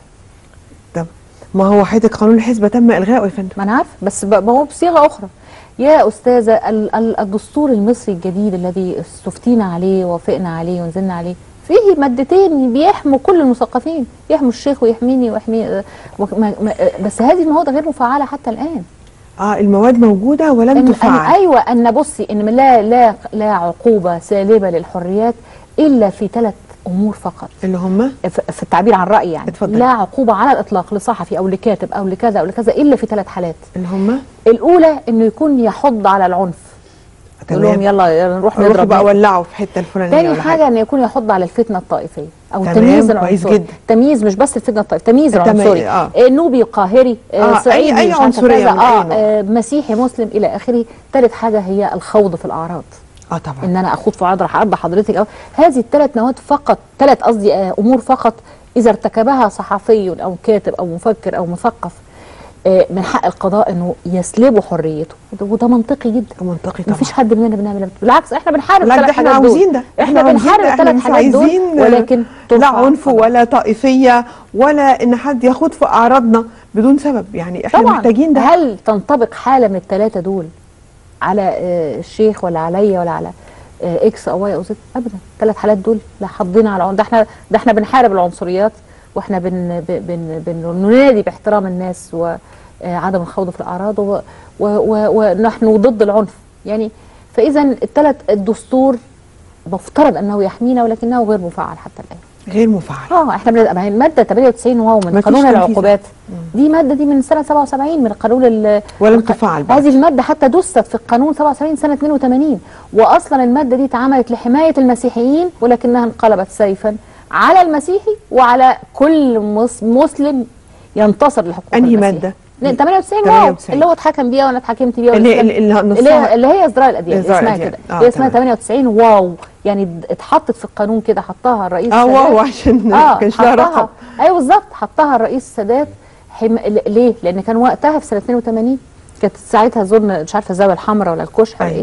طب ما هو حضرتك قانون الحزب تم الغائه يا فندم. ما انا عارف، بس ب... هو بصيغه اخرى. يا استاذه ال... ال... الدستور المصري الجديد الذي استفتينا عليه ووافقنا عليه ونزلنا عليه فيه مادتين بيحموا كل المثقفين، يحموا الشيخ ويحميني ويحمي وما... ما... بس هذه المواد غير مفعله حتى الان. اه المواد موجوده ولم إن تفعل. أن ايوه ان بصي ان لا لا لا عقوبه سالبه للحريات الا في ثلاث امور فقط، اللي هم في التعبير عن رايي يعني. اتفضل. لا عقوبه على الاطلاق لصحفي او لكاتب او لكذا او لكذا الا في ثلاث حالات. اللي هم الاولى انه يكون يحض على العنف، يقول لهم يلا يلا نروح نروح نضرب بقى ولعوا في حته الفلانيه. تاني ولا حاجه ان يكون يحض على الفتنه الطائفيه او تمام، التمييز كويس العنصري. جدا. تمييز مش بس الفتنه الطائفيه، تمييز التمي- العنصري. آه. آه. نوبي قاهري آه آه، صعيدي أي- أي مش عارفة عنصرية كذا، من أي آه, نوع. آه مسيحي مسلم الى اخره. ثالث حاجه هي الخوض في الاعراض، اه طبعا. ان انا اخوض في عرض عرض حضرتك أو هذه الثلاث نوات فقط، ثلاث قصدي آه امور فقط اذا ارتكبها صحفي او كاتب او مفكر او مثقف آه من حق القضاء انه يسلبه حريته، وده منطقي جدا. منطقي طبعا. مفيش حد مننا بنعمل، بالعكس احنا بنحارب لا، ده الثلاث احنا حاجات دول. عاوزين ده. احنا عاوزين بنحارب ده. احنا الثلاث مش حاجات دول، عايزين ولكن لا ترفع عنف القضاء. ولا طائفيه ولا ان حد ياخد في اعراضنا بدون سبب. يعني احنا طبعا محتاجين ده. هل تنطبق حاله من الثلاثه دول على آه الشيخ ولا عليا ولا على آه اكس او واي او زد؟ ابدا. الثلاث حالات دول لا حضينا على العنف. ده احنا ده احنا بنحارب العنصريات، واحنا بن بن بننادي باحترام الناس وعدم الخوض في الاعراض و- و- و- ونحن ضد العنف يعني. فاذا الثلاث الدستور مفترض انه يحمينا ولكنه غير مفعل حتى الان. غير مفعل. اه احنا بن... ما هي الماده ثمانية وتسعين واو من مفيش قانون تنفيذ. العقوبات، دي ماده دي من سنه سبعة وسبعين من قانون ال... ولم تفعل بعد. هذه الماده حتى دست في القانون سبعة وسبعين سنه اثنين وثمانين، واصلا الماده دي اتعملت لحمايه المسيحيين ولكنها انقلبت سيفا على المسيحي وعلى كل مس... مسلم ينتصر لحقوق انهي المسيح. ماده؟ ثمانية وتسعين ثمانية واو وتسعين. اللي هو اتحكم بيها وانا اتحكمت بيها اللي والإسلام- اللي اللي نصها هي اللي هي ازدراء الاديان إزدراء اسمها الأديان. كده. آه، هي اسمها تمام. ثمانية وتسعين واو يعني اتحطت في القانون كده، حطها الرئيس اه السادات. واو عشان ما اه كانش لها حطها. رقم. ايوه بالظبط، حطها الرئيس السادات. حم... ل- ليه؟ لان كان وقتها في سنه اثنين وثمانين كانت ساعتها اظن مش عارفه الزاويه الحمراء ولا الكشح ولا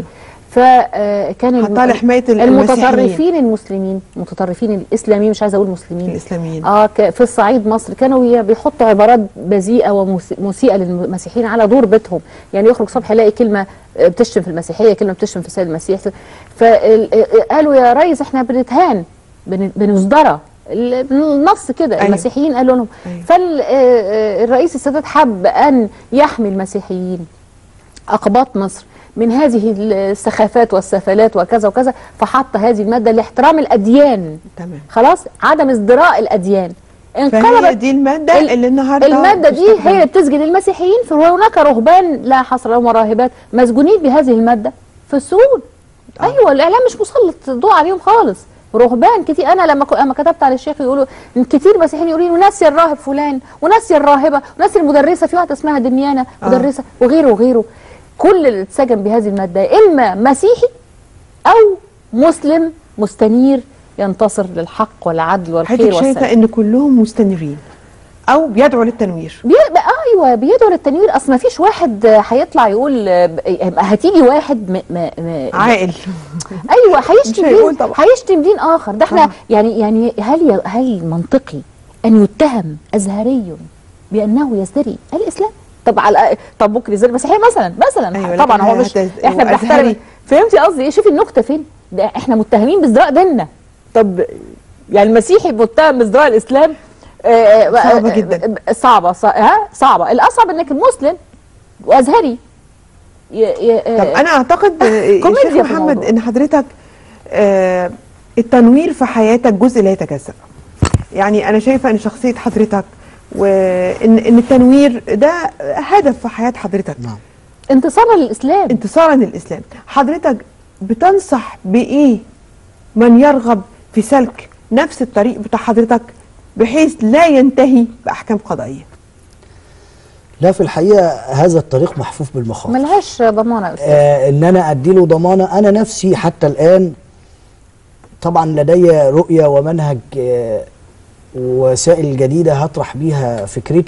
أيوة. ايه. فكان حطها لحمايه المتطرفين المسلمين، المتطرفين الاسلاميين، مش عايزه اقول مسلمين، الاسلاميين. اه ك- في الصعيد مصر كانوا ي- بيحطوا عبارات بذيئه ومسيئه للمسيحيين على دور بيتهم. يعني يخرج صبح يلاقي كلمه بتشتم في المسيحيه، كلمه بتشتم في سيد المسيح. فقالوا يا ريس احنا بنتهان بن- بنزدرى النص كده. أيوة. المسيحيين قالوا لهم. أيوة. فالرئيس السادات حب ان يحمي المسيحيين أقباط مصر من هذه السخافات والسفلات وكذا وكذا، فحط هذه المادة لاحترام الأديان. تمام. خلاص، عدم ازدراء الأديان. فهي انقلبت دي الماده ال- اللي النهارده المادة دي بتستخدم. هي اللي بتسجن المسيحيين. فهناك رهبان لا حصر لهم وراهبات مسجونين بهذه المادة في السجون. آه. أيوة، الإعلام مش مسلط ضوء عليهم خالص. رهبان كتير. انا لما ك- لما كتبت على الشيخ يقولوا إن كتير مسيحيين يقولوا لي ناسي الراهب فلان وناسي الراهبه وناسي المدرسه، في واحده اسمها دميانه مدرسه آه. وغيره وغيره. كل اللي اتسجن بهذه الماده اما مسيحي او مسلم مستنير ينتصر للحق والعدل والخير حضرتك شايفه والسلام. ان كلهم مستنيرين او بيدعوا للتنوير؟ بي... ايوه بيدعوا للتنوير. اصل ما فيش واحد هيطلع يقول هتيجي واحد م... م... م... عاقل. ايوه هيشتم مش هيقول دين، طبعا. هيشتم دين اخر. ده احنا طبعا. يعني يعني هل هل منطقي ان يتهم ازهري بانه يزدري الاسلام؟ طب على طب ممكن يزدري المسيحيه مثلا مثلا أيوة، طبعا لكن هو مش هت- احنا وأزهري. بنحترم. فهمتي قصدي ايه؟ شوفي النكته فين. ده احنا متهمين بازدراء ديننا. طب يعني المسيحي متهم بازدراء الاسلام. آه، صعبة آه، جدا. صعبة صع- ها صعبة. الأصعب إنك المسلم وأزهري. ي- ي- طب انا اعتقد آه، يا كوميديا شيخ في محمد الموضوع. ان حضرتك آه، التنوير في حياتك جزء لا يتجزأ. يعني انا شايفه ان شخصيه حضرتك وان ان التنوير ده هدف في حياه حضرتك. نعم. انتصارا للإسلام. انتصارا للاسلام. حضرتك بتنصح بايه من يرغب في سلك نفس الطريق بتاع حضرتك بحيث لا ينتهي باحكام قضائيه؟ لا، في الحقيقة هذا الطريق محفوف بالمخاطر. ملهاش ضمانة يا أستاذ. آه ان انا اديله ضمانه. انا نفسي حتى الان طبعا لدي رؤيه ومنهج آه وسائل جديده هطرح بيها فكرتي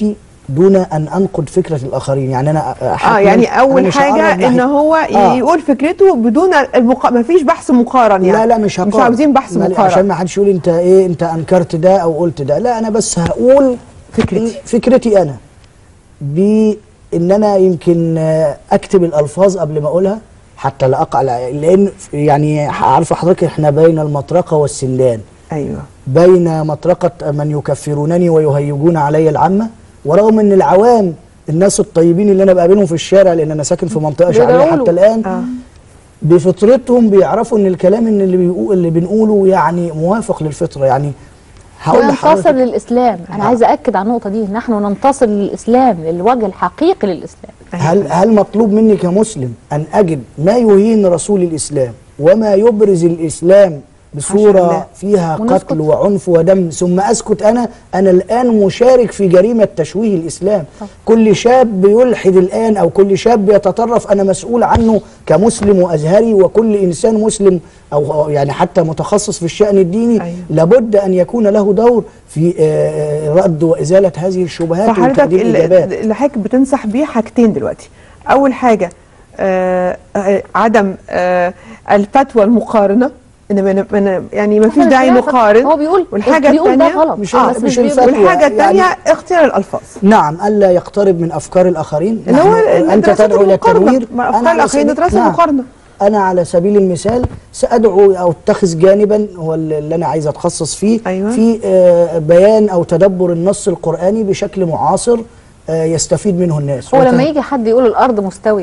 دون ان انقد فكره الاخرين. يعني انا اه يعني اول حاجه ان هو آه. يقول فكرته بدون المق... ما فيش بحث مقارن. يعني لا لا مش هقارن، مش عاوزين بحث مقارن عشان ما حدش يقول انت ايه انت انكرت ده او قلت ده. لا انا بس هقول فكرتي فكرتي انا بان انا يمكن اكتب الالفاظ قبل ما اقولها حتى لا اقع، لان يعني عارفه حضرتك احنا بين المطرقه والسندان. ايوه بين مطرقه من يكفرونني ويهيجون علي العامه، ورغم ان العوام الناس الطيبين اللي انا بقابلهم في الشارع لان انا ساكن في منطقه شعبيه حتى الان آه. بفطرتهم بيعرفوا ان الكلام ان اللي بيقول اللي بنقوله يعني موافق للفطره. يعني هقول ننتصر للاسلام. انا آه. عايزه اكد على النقطه دي، نحن ننتصر للاسلام، للوجه الحقيقي للاسلام. هل هل مطلوب مني كمسلم ان اجد ما يهين رسول الاسلام وما يبرز الاسلام بصورة فيها قتل وعنف ودم ثم أسكت؟ أنا أنا الآن مشارك في جريمة تشويه الإسلام. طب. كل شاب يلحد الآن أو كل شاب يتطرف أنا مسؤول عنه كمسلم وأزهري، وكل إنسان مسلم أو يعني حتى متخصص في الشأن الديني أيوه. لابد أن يكون له دور في رد وإزالة هذه الشبهات وتقديم الإجابات. اللي حضرتك بتنصح بيه حاجتين دلوقتي. أول حاجة آه آه عدم آه الفتوى المقارنة، ان يعني ما فيش داعي نقارن. هو بيقول والحاجه الثانيه مش آه مش والحاجه الثانيه يعني اختيار الالفاظ. نعم الا يقترب من افكار الاخرين. اللي هو انت تدعو الى التنوير، افكار الاخرين دراسه نعم. المقارنه. انا على سبيل المثال سادعو او اتخذ جانبا هو اللي انا عايز اتخصص فيه أيوة. في آه بيان او تدبر النص القراني بشكل معاصر آه يستفيد منه الناس. هو لما يجي حد يقول الارض مستويه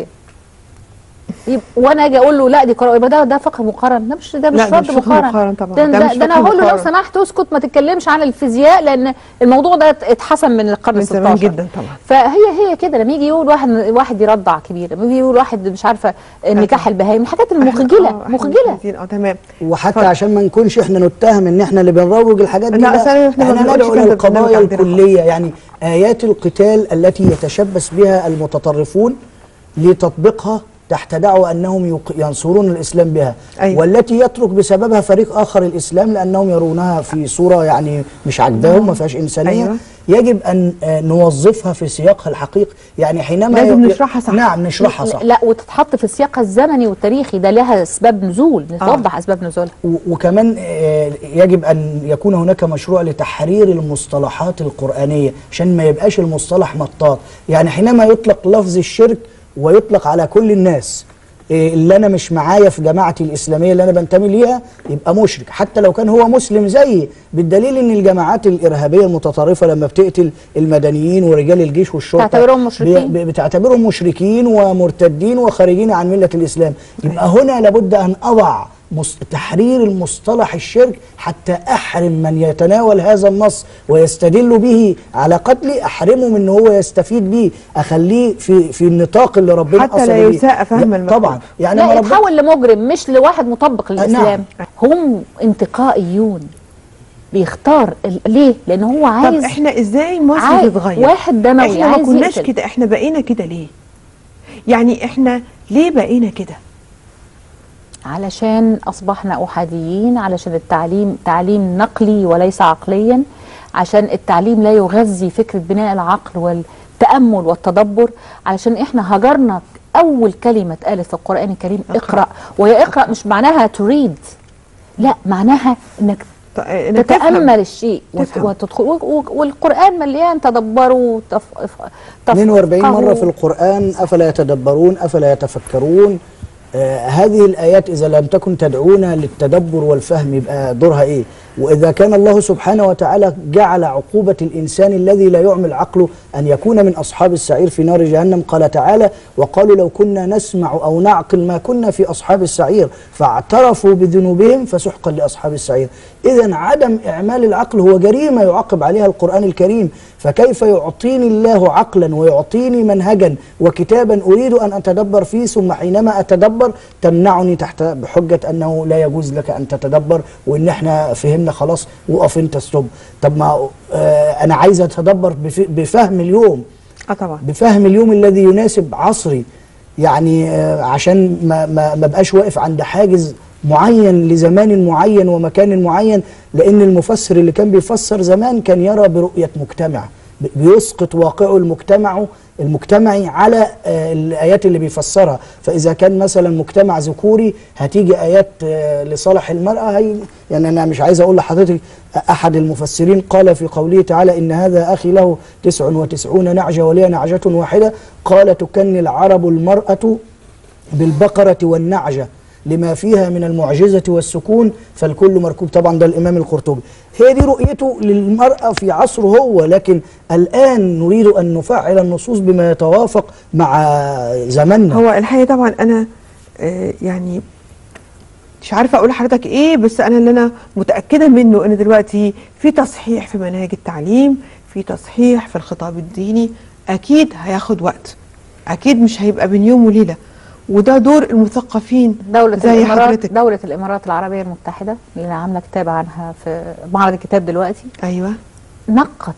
وانا اجي اقول له لا دي قراءه، يبقى ده ده فقه مقارن؟ ده مش ده مش رد مقارن طبعا. ده, ده, ده انا هقول له لو سمحت اسكت ما تتكلمش عن الفيزياء لان الموضوع ده اتحسن من القرن الستاشر جدا طبعا. فهي هي كده لما يجي يقول واحد واحد يرضع كبير، لما يجي يقول واحد مش عارفه النكاح البهائم، الحاجات المخجله مخجله. اه تمام. وحتى عشان ما نكونش احنا نتهم ان احنا اللي بنروج الحاجات دي، لا احنا ندعو للقضايا الكليه. يعني ايات القتال التي يتشبث بها المتطرفون لتطبيقها تحت دعوى أنهم ينصرون الإسلام بها أيوة. والتي يترك بسببها فريق آخر الإسلام لأنهم يرونها في صورة يعني مش عجباهم ما فيهاش إنسانية أيوة. يجب أن نوظفها في سياقها الحقيقي. يعني حينما لازم نشرحها صح. نعم نشرحها صح. لا وتتحط في سياقها الزمني والتاريخي، ده لها أسباب نزول نوضح آه. أسباب نزولها. وكمان يجب أن يكون هناك مشروع لتحرير المصطلحات القرآنية عشان ما يبقاش المصطلح مطاط. يعني حينما يطلق لفظ الشرك ويطلق على كل الناس، اللي انا مش معايا في جماعتي الاسلاميه اللي انا بنتمي ليها يبقى مشرك حتى لو كان هو مسلم زيي، بالدليل ان الجماعات الارهابيه المتطرفه لما بتقتل المدنيين ورجال الجيش والشرطه بتعتبرهم مشركين، بتعتبرهم مشركين ومرتدين وخارجين عن مله الاسلام. يبقى هنا لابد ان اضع تحرير المصطلح الشرك حتى احرم من يتناول هذا النص ويستدل به على قتلي، احرمه من ان هو يستفيد به، اخليه في في النطاق اللي ربنا حتى لا يساء فهم المفهوم. طبعا يعني لا يتحول لمجرم مش لواحد مطبق للاسلام. نعم. هم انتقائيون بيختار ليه؟ لان هو عايز. طب احنا ازاي مصر تتغير؟ واحد دموي احنا ما كناش كده، احنا بقينا كده ليه؟ يعني احنا ليه بقينا كده؟ علشان أصبحنا أحاديين، علشان التعليم تعليم نقلي وليس عقليا، عشان التعليم لا يغذي فكرة بناء العقل والتأمل والتدبر، علشان إحنا هجرنا أول كلمة اتقالت في القرآن الكريم اقرأ. وهي اقرأ مش معناها تريد، لا معناها إنك تتأمل الشيء وتدخل. والقرآن مليان تدبروا وتف... اثنين وأربعين مرة في القرآن أفلا يتدبرون أفلا يتفكرون. آه هذه الآيات إذا لم تكن تدعونا للتدبر والفهم يبقى دورها إيه؟ وإذا كان الله سبحانه وتعالى جعل عقوبة الإنسان الذي لا يعمل عقله أن يكون من أصحاب السعير في نار جهنم، قال تعالى وقالوا لو كنا نسمع أو نعقل ما كنا في أصحاب السعير فاعترفوا بذنوبهم فسحقا لأصحاب السعير. إذن عدم إعمال العقل هو جريمة يعاقب عليها القرآن الكريم. فكيف يعطيني الله عقلا ويعطيني منهجا وكتابا أريد أن أتدبر فيه، ثم حينما أتدبر تمنعني تحت بحجة أنه لا يجوز لك أن تتدبر وإن احنا فهمنا خلاص وقف انت ستوب. طب ما آه أنا عايز أتدبر بفهم اليوم. اه طبعا بفهم اليوم الذي يناسب عصري، يعني آه عشان ما ما ما بقاش واقف عند حاجز معين لزمان معين ومكان معين. لأن المفسر اللي كان بيفسر زمان كان يرى برؤية مجتمع، بيسقط واقعه المجتمع المجتمعي على آه الآيات اللي بيفسرها. فإذا كان مثلا مجتمع ذكوري هتيجي آيات آه لصالح المرأة. هي يعني أنا مش عايز أقول لحضرتك، أحد المفسرين قال في قوله تعالى إن هذا أخي له تسع وتسعون نعجة ولي نعجة واحدة، قال تكني العرب المرأة بالبقرة والنعجة لما فيها من المعجزة والسكون فالكل مركوب. طبعا ده الإمام القرطبي، هي دي رؤيته للمرأة في عصره هو. لكن الآن نريد أن نفعل النصوص بما يتوافق مع زماننا. هو الحقيقة طبعا أنا آه يعني مش عارفة أقول لحضرتك إيه، بس أنا اللي أنا متأكدة منه إن دلوقتي في تصحيح في مناهج التعليم، في تصحيح في الخطاب الديني، أكيد هياخد وقت، أكيد مش هيبقى بين يوم وليلة، وده دور المثقفين دولة زي الإمارات حضرتك. دولة الإمارات العربية المتحدة اللي عاملة كتاب عنها في معرض الكتاب دلوقتي، أيوة، نقت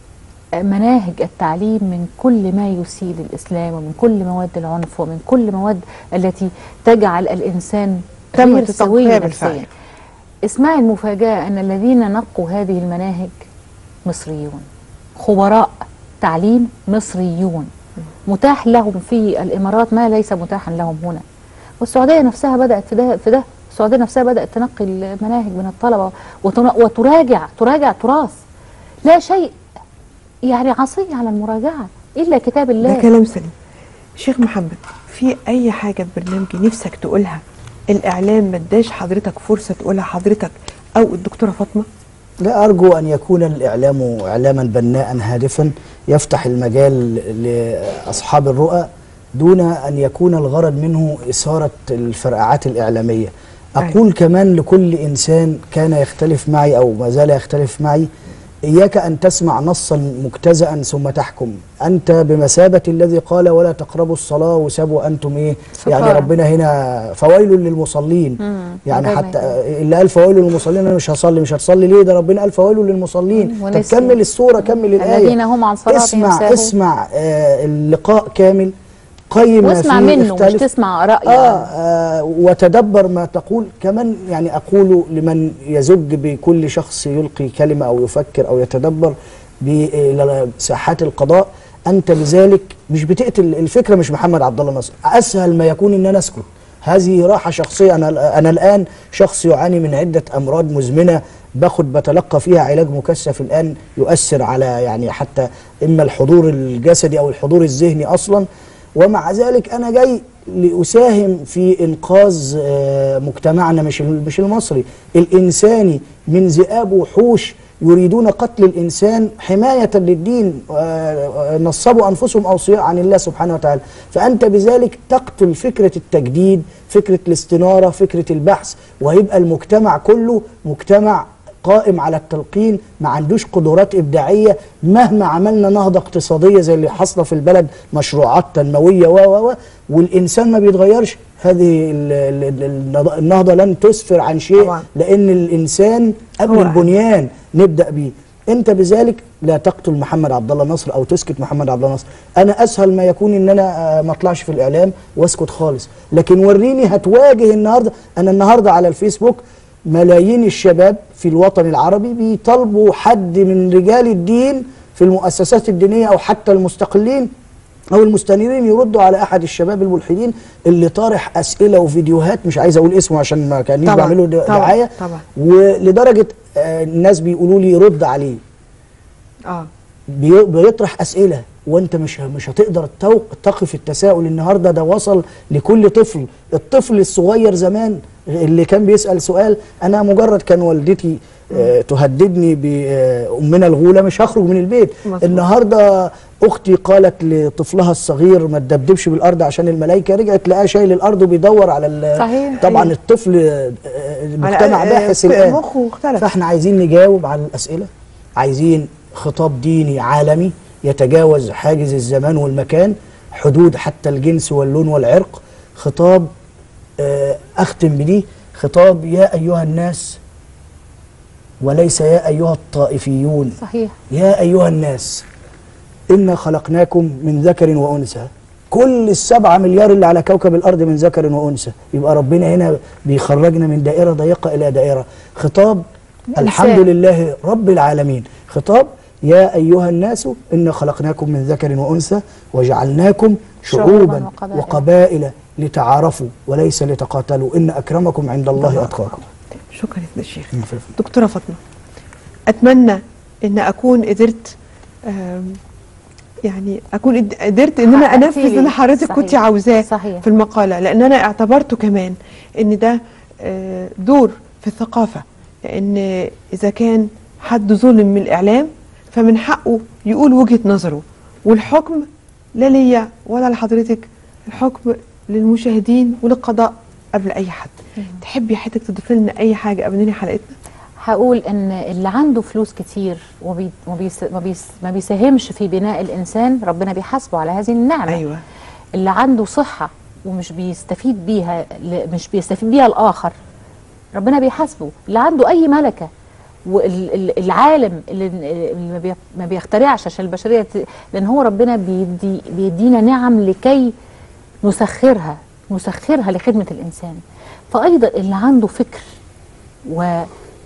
مناهج التعليم من كل ما يسيء للإسلام ومن كل مواد العنف ومن كل مواد التي تجعل الإنسان غير سوي نفسيا. اسمعي المفاجأة أن الذين نقوا هذه المناهج مصريون، خبراء تعليم مصريون، متاح لهم في الإمارات ما ليس متاحا لهم هنا. والسعودية نفسها بدأت في ده في ده السعودية نفسها بدأت تنقي المناهج من الطلبة وتراجع تراجع تراث. لا شيء يعني عصي على المراجعة إلا كتاب الله. ده كلام سليم. شيخ محمد، في أي حاجة في برنامجي نفسك تقولها الإعلام ما اداش حضرتك فرصة تقولها حضرتك أو الدكتورة فاطمة؟ لا، أرجو أن يكون الإعلام إعلاما بناء هادفا يفتح المجال لأصحاب الرؤى دون أن يكون الغرض منه إثارة الفرقعات الإعلامية. أقول كمان لكل إنسان كان يختلف معي أو ما زال يختلف معي، إياك أن تسمع نصا مجتزأ ثم تحكم. أنت بمثابة الذي قال ولا تقربوا الصلاة وسابوا أنتم إيه، يعني ربنا هنا فويل للمصلين. يعني حتى اللي قال فويل للمصلين أنا مش هصلي، مش هتصلي ليه؟ ده ربنا قال فويل للمصلين. طب كمل السورة، كمل الآية. الذين هم عن صلاتهم اسمع ساهون. اسمع آه اللقاء كامل، قيم واسمع منه مش تسمع رأيه. آه, آه وتدبر ما تقول. كمان يعني أقول لمن يزج بكل شخص يلقي كلمة أو يفكر أو يتدبر بساحات القضاء، أنت بذلك مش بتقتل الفكرة. مش محمد عبد الله نصر، أسهل ما يكون إن أنا أسكت. هذه راحة شخصية. أنا أنا الآن شخص يعاني من عدة أمراض مزمنة، باخد بتلقى فيها علاج مكثف الآن يؤثر على يعني حتى إما الحضور الجسدي أو الحضور الذهني أصلا. ومع ذلك أنا جاي لأساهم في إنقاذ مجتمعنا، مش مش المصري، الإنساني، من ذئاب وحوش يريدون قتل الإنسان حماية للدين، نصبوا أنفسهم أوصياء عن الله سبحانه وتعالى. فأنت بذلك تقتل فكرة التجديد، فكرة الاستنارة، فكرة البحث، ويبقى المجتمع كله مجتمع قائم على التلقين، ما عندوش قدرات إبداعية. مهما عملنا نهضة اقتصادية زي اللي حاصلة في البلد، مشروعات تنموية و و والإنسان ما بيتغيرش، هذه النهضة لن تسفر عن شيء طبعا. لأن الإنسان قبل البنيان نبدأ بيه. أنت بذلك لا تقتل محمد عبد الله نصر أو تسكت محمد عبد الله نصر. أنا أسهل ما يكون إن أنا ما أطلعش في الإعلام وأسكت خالص، لكن وريني هتواجه النهاردة. أنا النهاردة على الفيسبوك ملايين الشباب في الوطن العربي بيطالبوا حد من رجال الدين في المؤسسات الدينية أو حتى المستقلين أو المستنيرين يردوا على أحد الشباب الملحدين اللي طارح أسئلة وفيديوهات، مش عايز أقول اسمه عشان ما كانش بعمله دعاية، ولدرجة آه الناس بيقولوا لي رد عليه. آه بي بيطرح أسئلة وانت مش مش هتقدر تقف التساؤل. النهارده ده وصل لكل طفل. الطفل الصغير زمان اللي كان بيسأل سؤال، انا مجرد كان والدتي آه تهددني بأمنا الغولة مش هخرج من البيت. مصر. النهارده اختي قالت لطفلها الصغير ما تدبدبش بالارض عشان الملائكه، رجعت لقاه شايل الارض وبيدور على صحيح. طبعا صحيح. الطفل مجتمع باحث الان، مخه اختلف. فاحنا عايزين نجاوب على الاسئله، عايزين خطاب ديني عالمي يتجاوز حاجز الزمان والمكان، حدود حتى الجنس واللون والعرق. خطاب أختم بديه، خطاب يا أيها الناس وليس يا أيها الطائفيون. صحيح. يا أيها الناس إنا خلقناكم من ذكر وأنثى. كل السبعة مليار اللي على كوكب الأرض من ذكر وأنثى، يبقى ربنا هنا بيخرجنا من دائرة ضيقة إلى دائرة. خطاب الحمد لله رب العالمين، خطاب يا أيها الناس إنا خلقناكم من ذكر وأنثى وجعلناكم شعوباً شعوبا وقبائل. وقبائل لتعارفوا وليس لتقاتلوا إن أكرمكم عند الله أتقاكم. شكرا يا شيخ. دكتورة فاطمة، أتمنى إن أكون قدرت آم، يعني أكون قد- قدرت إن أنا حققتي أنفذ لي. اللي حضرتك صحيح. كنت عاوزاه صحيح. في المقالة، لأن أنا اعتبرته كمان إن ده آه، دور في الثقافة، لأن إذا كان حد ظلم من الإعلام فمن حقه يقول وجهة نظره، والحكم لا ليا ولا لحضرتك، الحكم للمشاهدين وللقضاء قبل أي حد. تحبي حضرتك تضيف لنا أي حاجة قبل ننهي حلقتنا؟ هقول ان اللي عنده فلوس كتير وبي ما بيس ما بيس ما بيساهمش في بناء الانسان ربنا بيحاسبه على هذه النعمه. أيوة. اللي عنده صحه ومش بيستفيد بيها ل- مش بيستفيد بيها الاخر ربنا بيحاسبه. اللي عنده اي ملكه والعالم اللي اللي ما بي- ما بيخترعش عشان البشريه ت- لان هو ربنا بيدي بيدينا نعم لكي نسخرها نسخرها لخدمه الانسان. فايضا اللي عنده فكر و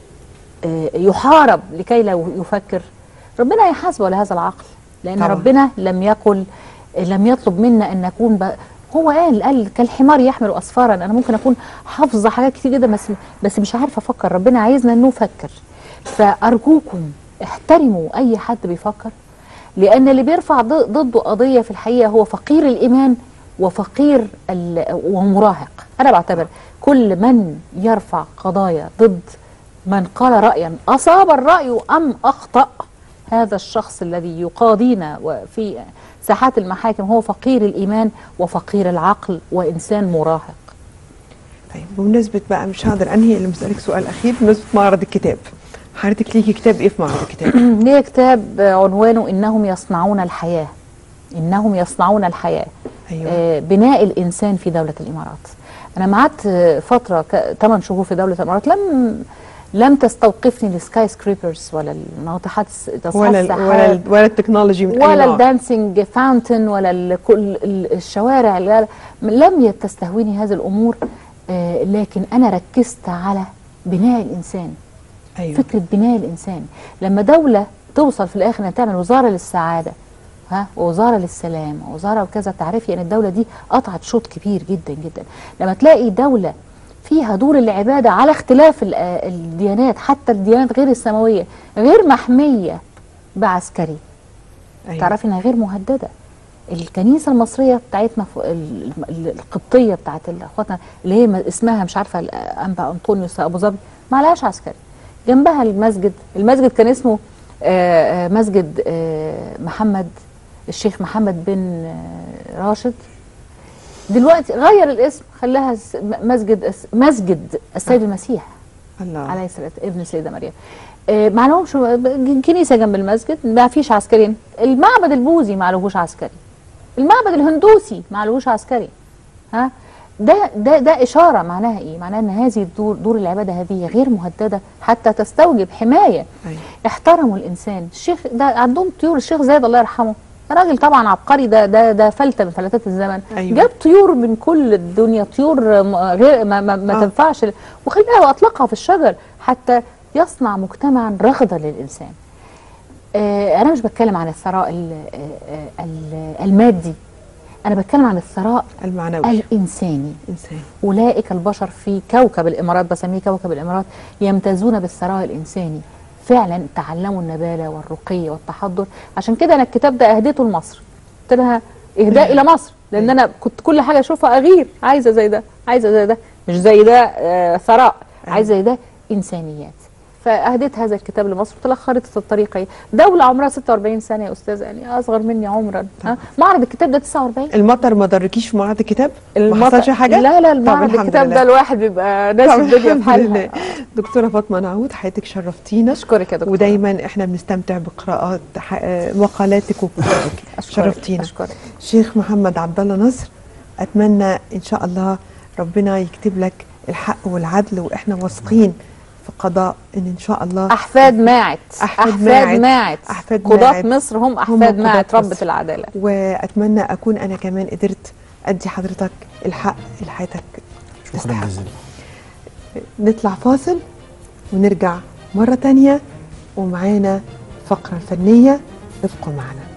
آه، يحارب لكي لا يفكر ربنا يحاسبه على هذا العقل، لأن طبعا. ربنا لم يقل لم يطلب منا أن نكون ب... هو قال قال كالحمار يحمل أسفارا. أنا ممكن أكون حافظة حاجات كتير جدا بس بس مش عارفة أفكر. ربنا عايزنا أن نفكر. فأرجوكم احترموا أي حد بيفكر، لأن اللي بيرفع ض- ضده قضية في الحقيقة هو فقير الإيمان وفقير ال... ومراهق. أنا بعتبر كل من يرفع قضايا ضد من قال رأيا أصاب الرأي أم أخطأ، هذا الشخص الذي يقاضينا في ساحات المحاكم هو فقير الإيمان وفقير العقل وإنسان مراهق. طيب بمناسبة بقى مش هقدر أنهي إلا مسألك سؤال أخير بمناسبة معرض الكتاب. حضرتك ليكي كتاب إيه في معرض الكتاب؟ ليه كتاب عنوانه إنهم يصنعون الحياة. إنهم يصنعون الحياة. أيوة. آه، بناء الإنسان في دولة الإمارات. أنا قعدت فترة ثمان شهور في دولة الإمارات، لم لم تستوقفني السكاي سكريبرز ولا الناطحات ولا ال ولا ال ولا التكنولوجي من ولا أي نوع. الدانسينج فاونتن ولا ال كل ال- الشوارع. لا- لم تستهويني هذه الأمور. آه، لكن أنا ركزت على بناء الإنسان. أيوة. فكرة بناء الإنسان. لما دولة توصل في الآخر أنها تعمل وزارة للسعادة ها ووزارة للسلام ووزارة وكذا، تعرفي أن الدولة دي قطعت شوط كبير جدا جدا. لما تلاقي دولة فيها دور العبادة على اختلاف ال- الديانات، حتى الديانات غير السماوية، غير محمية بعسكري، أيوة. تعرفي انها غير مهدده. الكنيسه المصريه بتاعتنا ف- ال- ال- القبطيه بتاعت اخواتنا اللي هي م- اسمها مش عارفه ال- انبا انطونيوس ابو ظبي، ما لهاش عسكري. جنبها المسجد، المسجد كان اسمه آه، آه، مسجد آه، محمد الشيخ محمد بن آه، راشد. دلوقتي غير الاسم خلاها س- م- مسجد مسجد السيد المسيح الله. عليه الصلاه ابن السيده مريم. آه، ما لهمش كنيسه جنب المسجد، ما فيش عسكريين. المعبد البوذي ما لهوش عسكري. المعبد الهندوسي ما لهوش عسكري. ها ده ده ده اشاره. معناها ايه؟ معناها ان هذه الدور دور العباده هذه غير مهدده حتى تستوجب حمايه. أيوة. احترموا الانسان. الشيخ ده عندهم طيور. الشيخ زايد الله يرحمه راجل طبعا عبقري، ده ده ده فلته من فلتات الزمن. أيوة. جاب طيور من كل الدنيا، طيور م- غير ما, ما, ما آه. تنفعش، وخلاها واطلقها في الشجر حتى يصنع مجتمعا رغدا للانسان. آه انا مش بتكلم عن الثراء ال- آه، ال- المادي، انا بتكلم عن الثراء المعنوي. الانساني. إنسان. أولئك البشر في كوكب الإمارات، بسميه كوكب الإمارات، يمتازون بالثراء الإنساني. فعلا تعلموا النبالة والرقي والتحضر. عشان كده أنا الكتاب ده أهديته لمصر. قلت لها إهداء إلى مصر، لأن أنا كنت كل حاجة أشوفها أغير، عايزة زي ده، عايزة زي ده، مش زي ده آه ثراء، عايزة زي ده إنسانيات. فأهديت هذا الكتاب لمصر. قلت لها خريطة الطريق اهي. دولة عمرها ستة وأربعين سنة يا أستاذة، يعني أصغر مني عمرا. ها معرض الكتاب ده تسعة وأربعين. المطر ما ضركيش في معرض الكتاب؟ ما المط- حصلش حاجة؟ لا لا طب المعرض الحمد الكتاب لله. ده الواحد بيبقى ناس طب الدنيا الحمد بحالها. لله. دكتورة فاطمة نعود، حياتك شرفتينا. أشكرك يا دكتورة. ودايما احنا بنستمتع بقراءات ح- آه، مقالاتك وكتابك. أشكرك. شرفتينا. أشكرك. شيخ محمد عبد الله نصر، اتمنى ان شاء الله ربنا يكتب لك الحق والعدل، واحنا واثقين في قضاء ان ان شاء الله أحفاد ماعت. أحفاد أحفاد ماعت. ماعت. أحفاد قضاة ماعت. مصر هم هم أحفاد قضاة ماعت ربة مصر. العدالة. واتمنى اكون انا كمان قدرت ادي حضرتك الحق اللي حياتك شكرا تستحق. جزيلا. نطلع فاصل ونرجع مرة تانية ومعانا الفقرة الفنية. ابقوا معنا.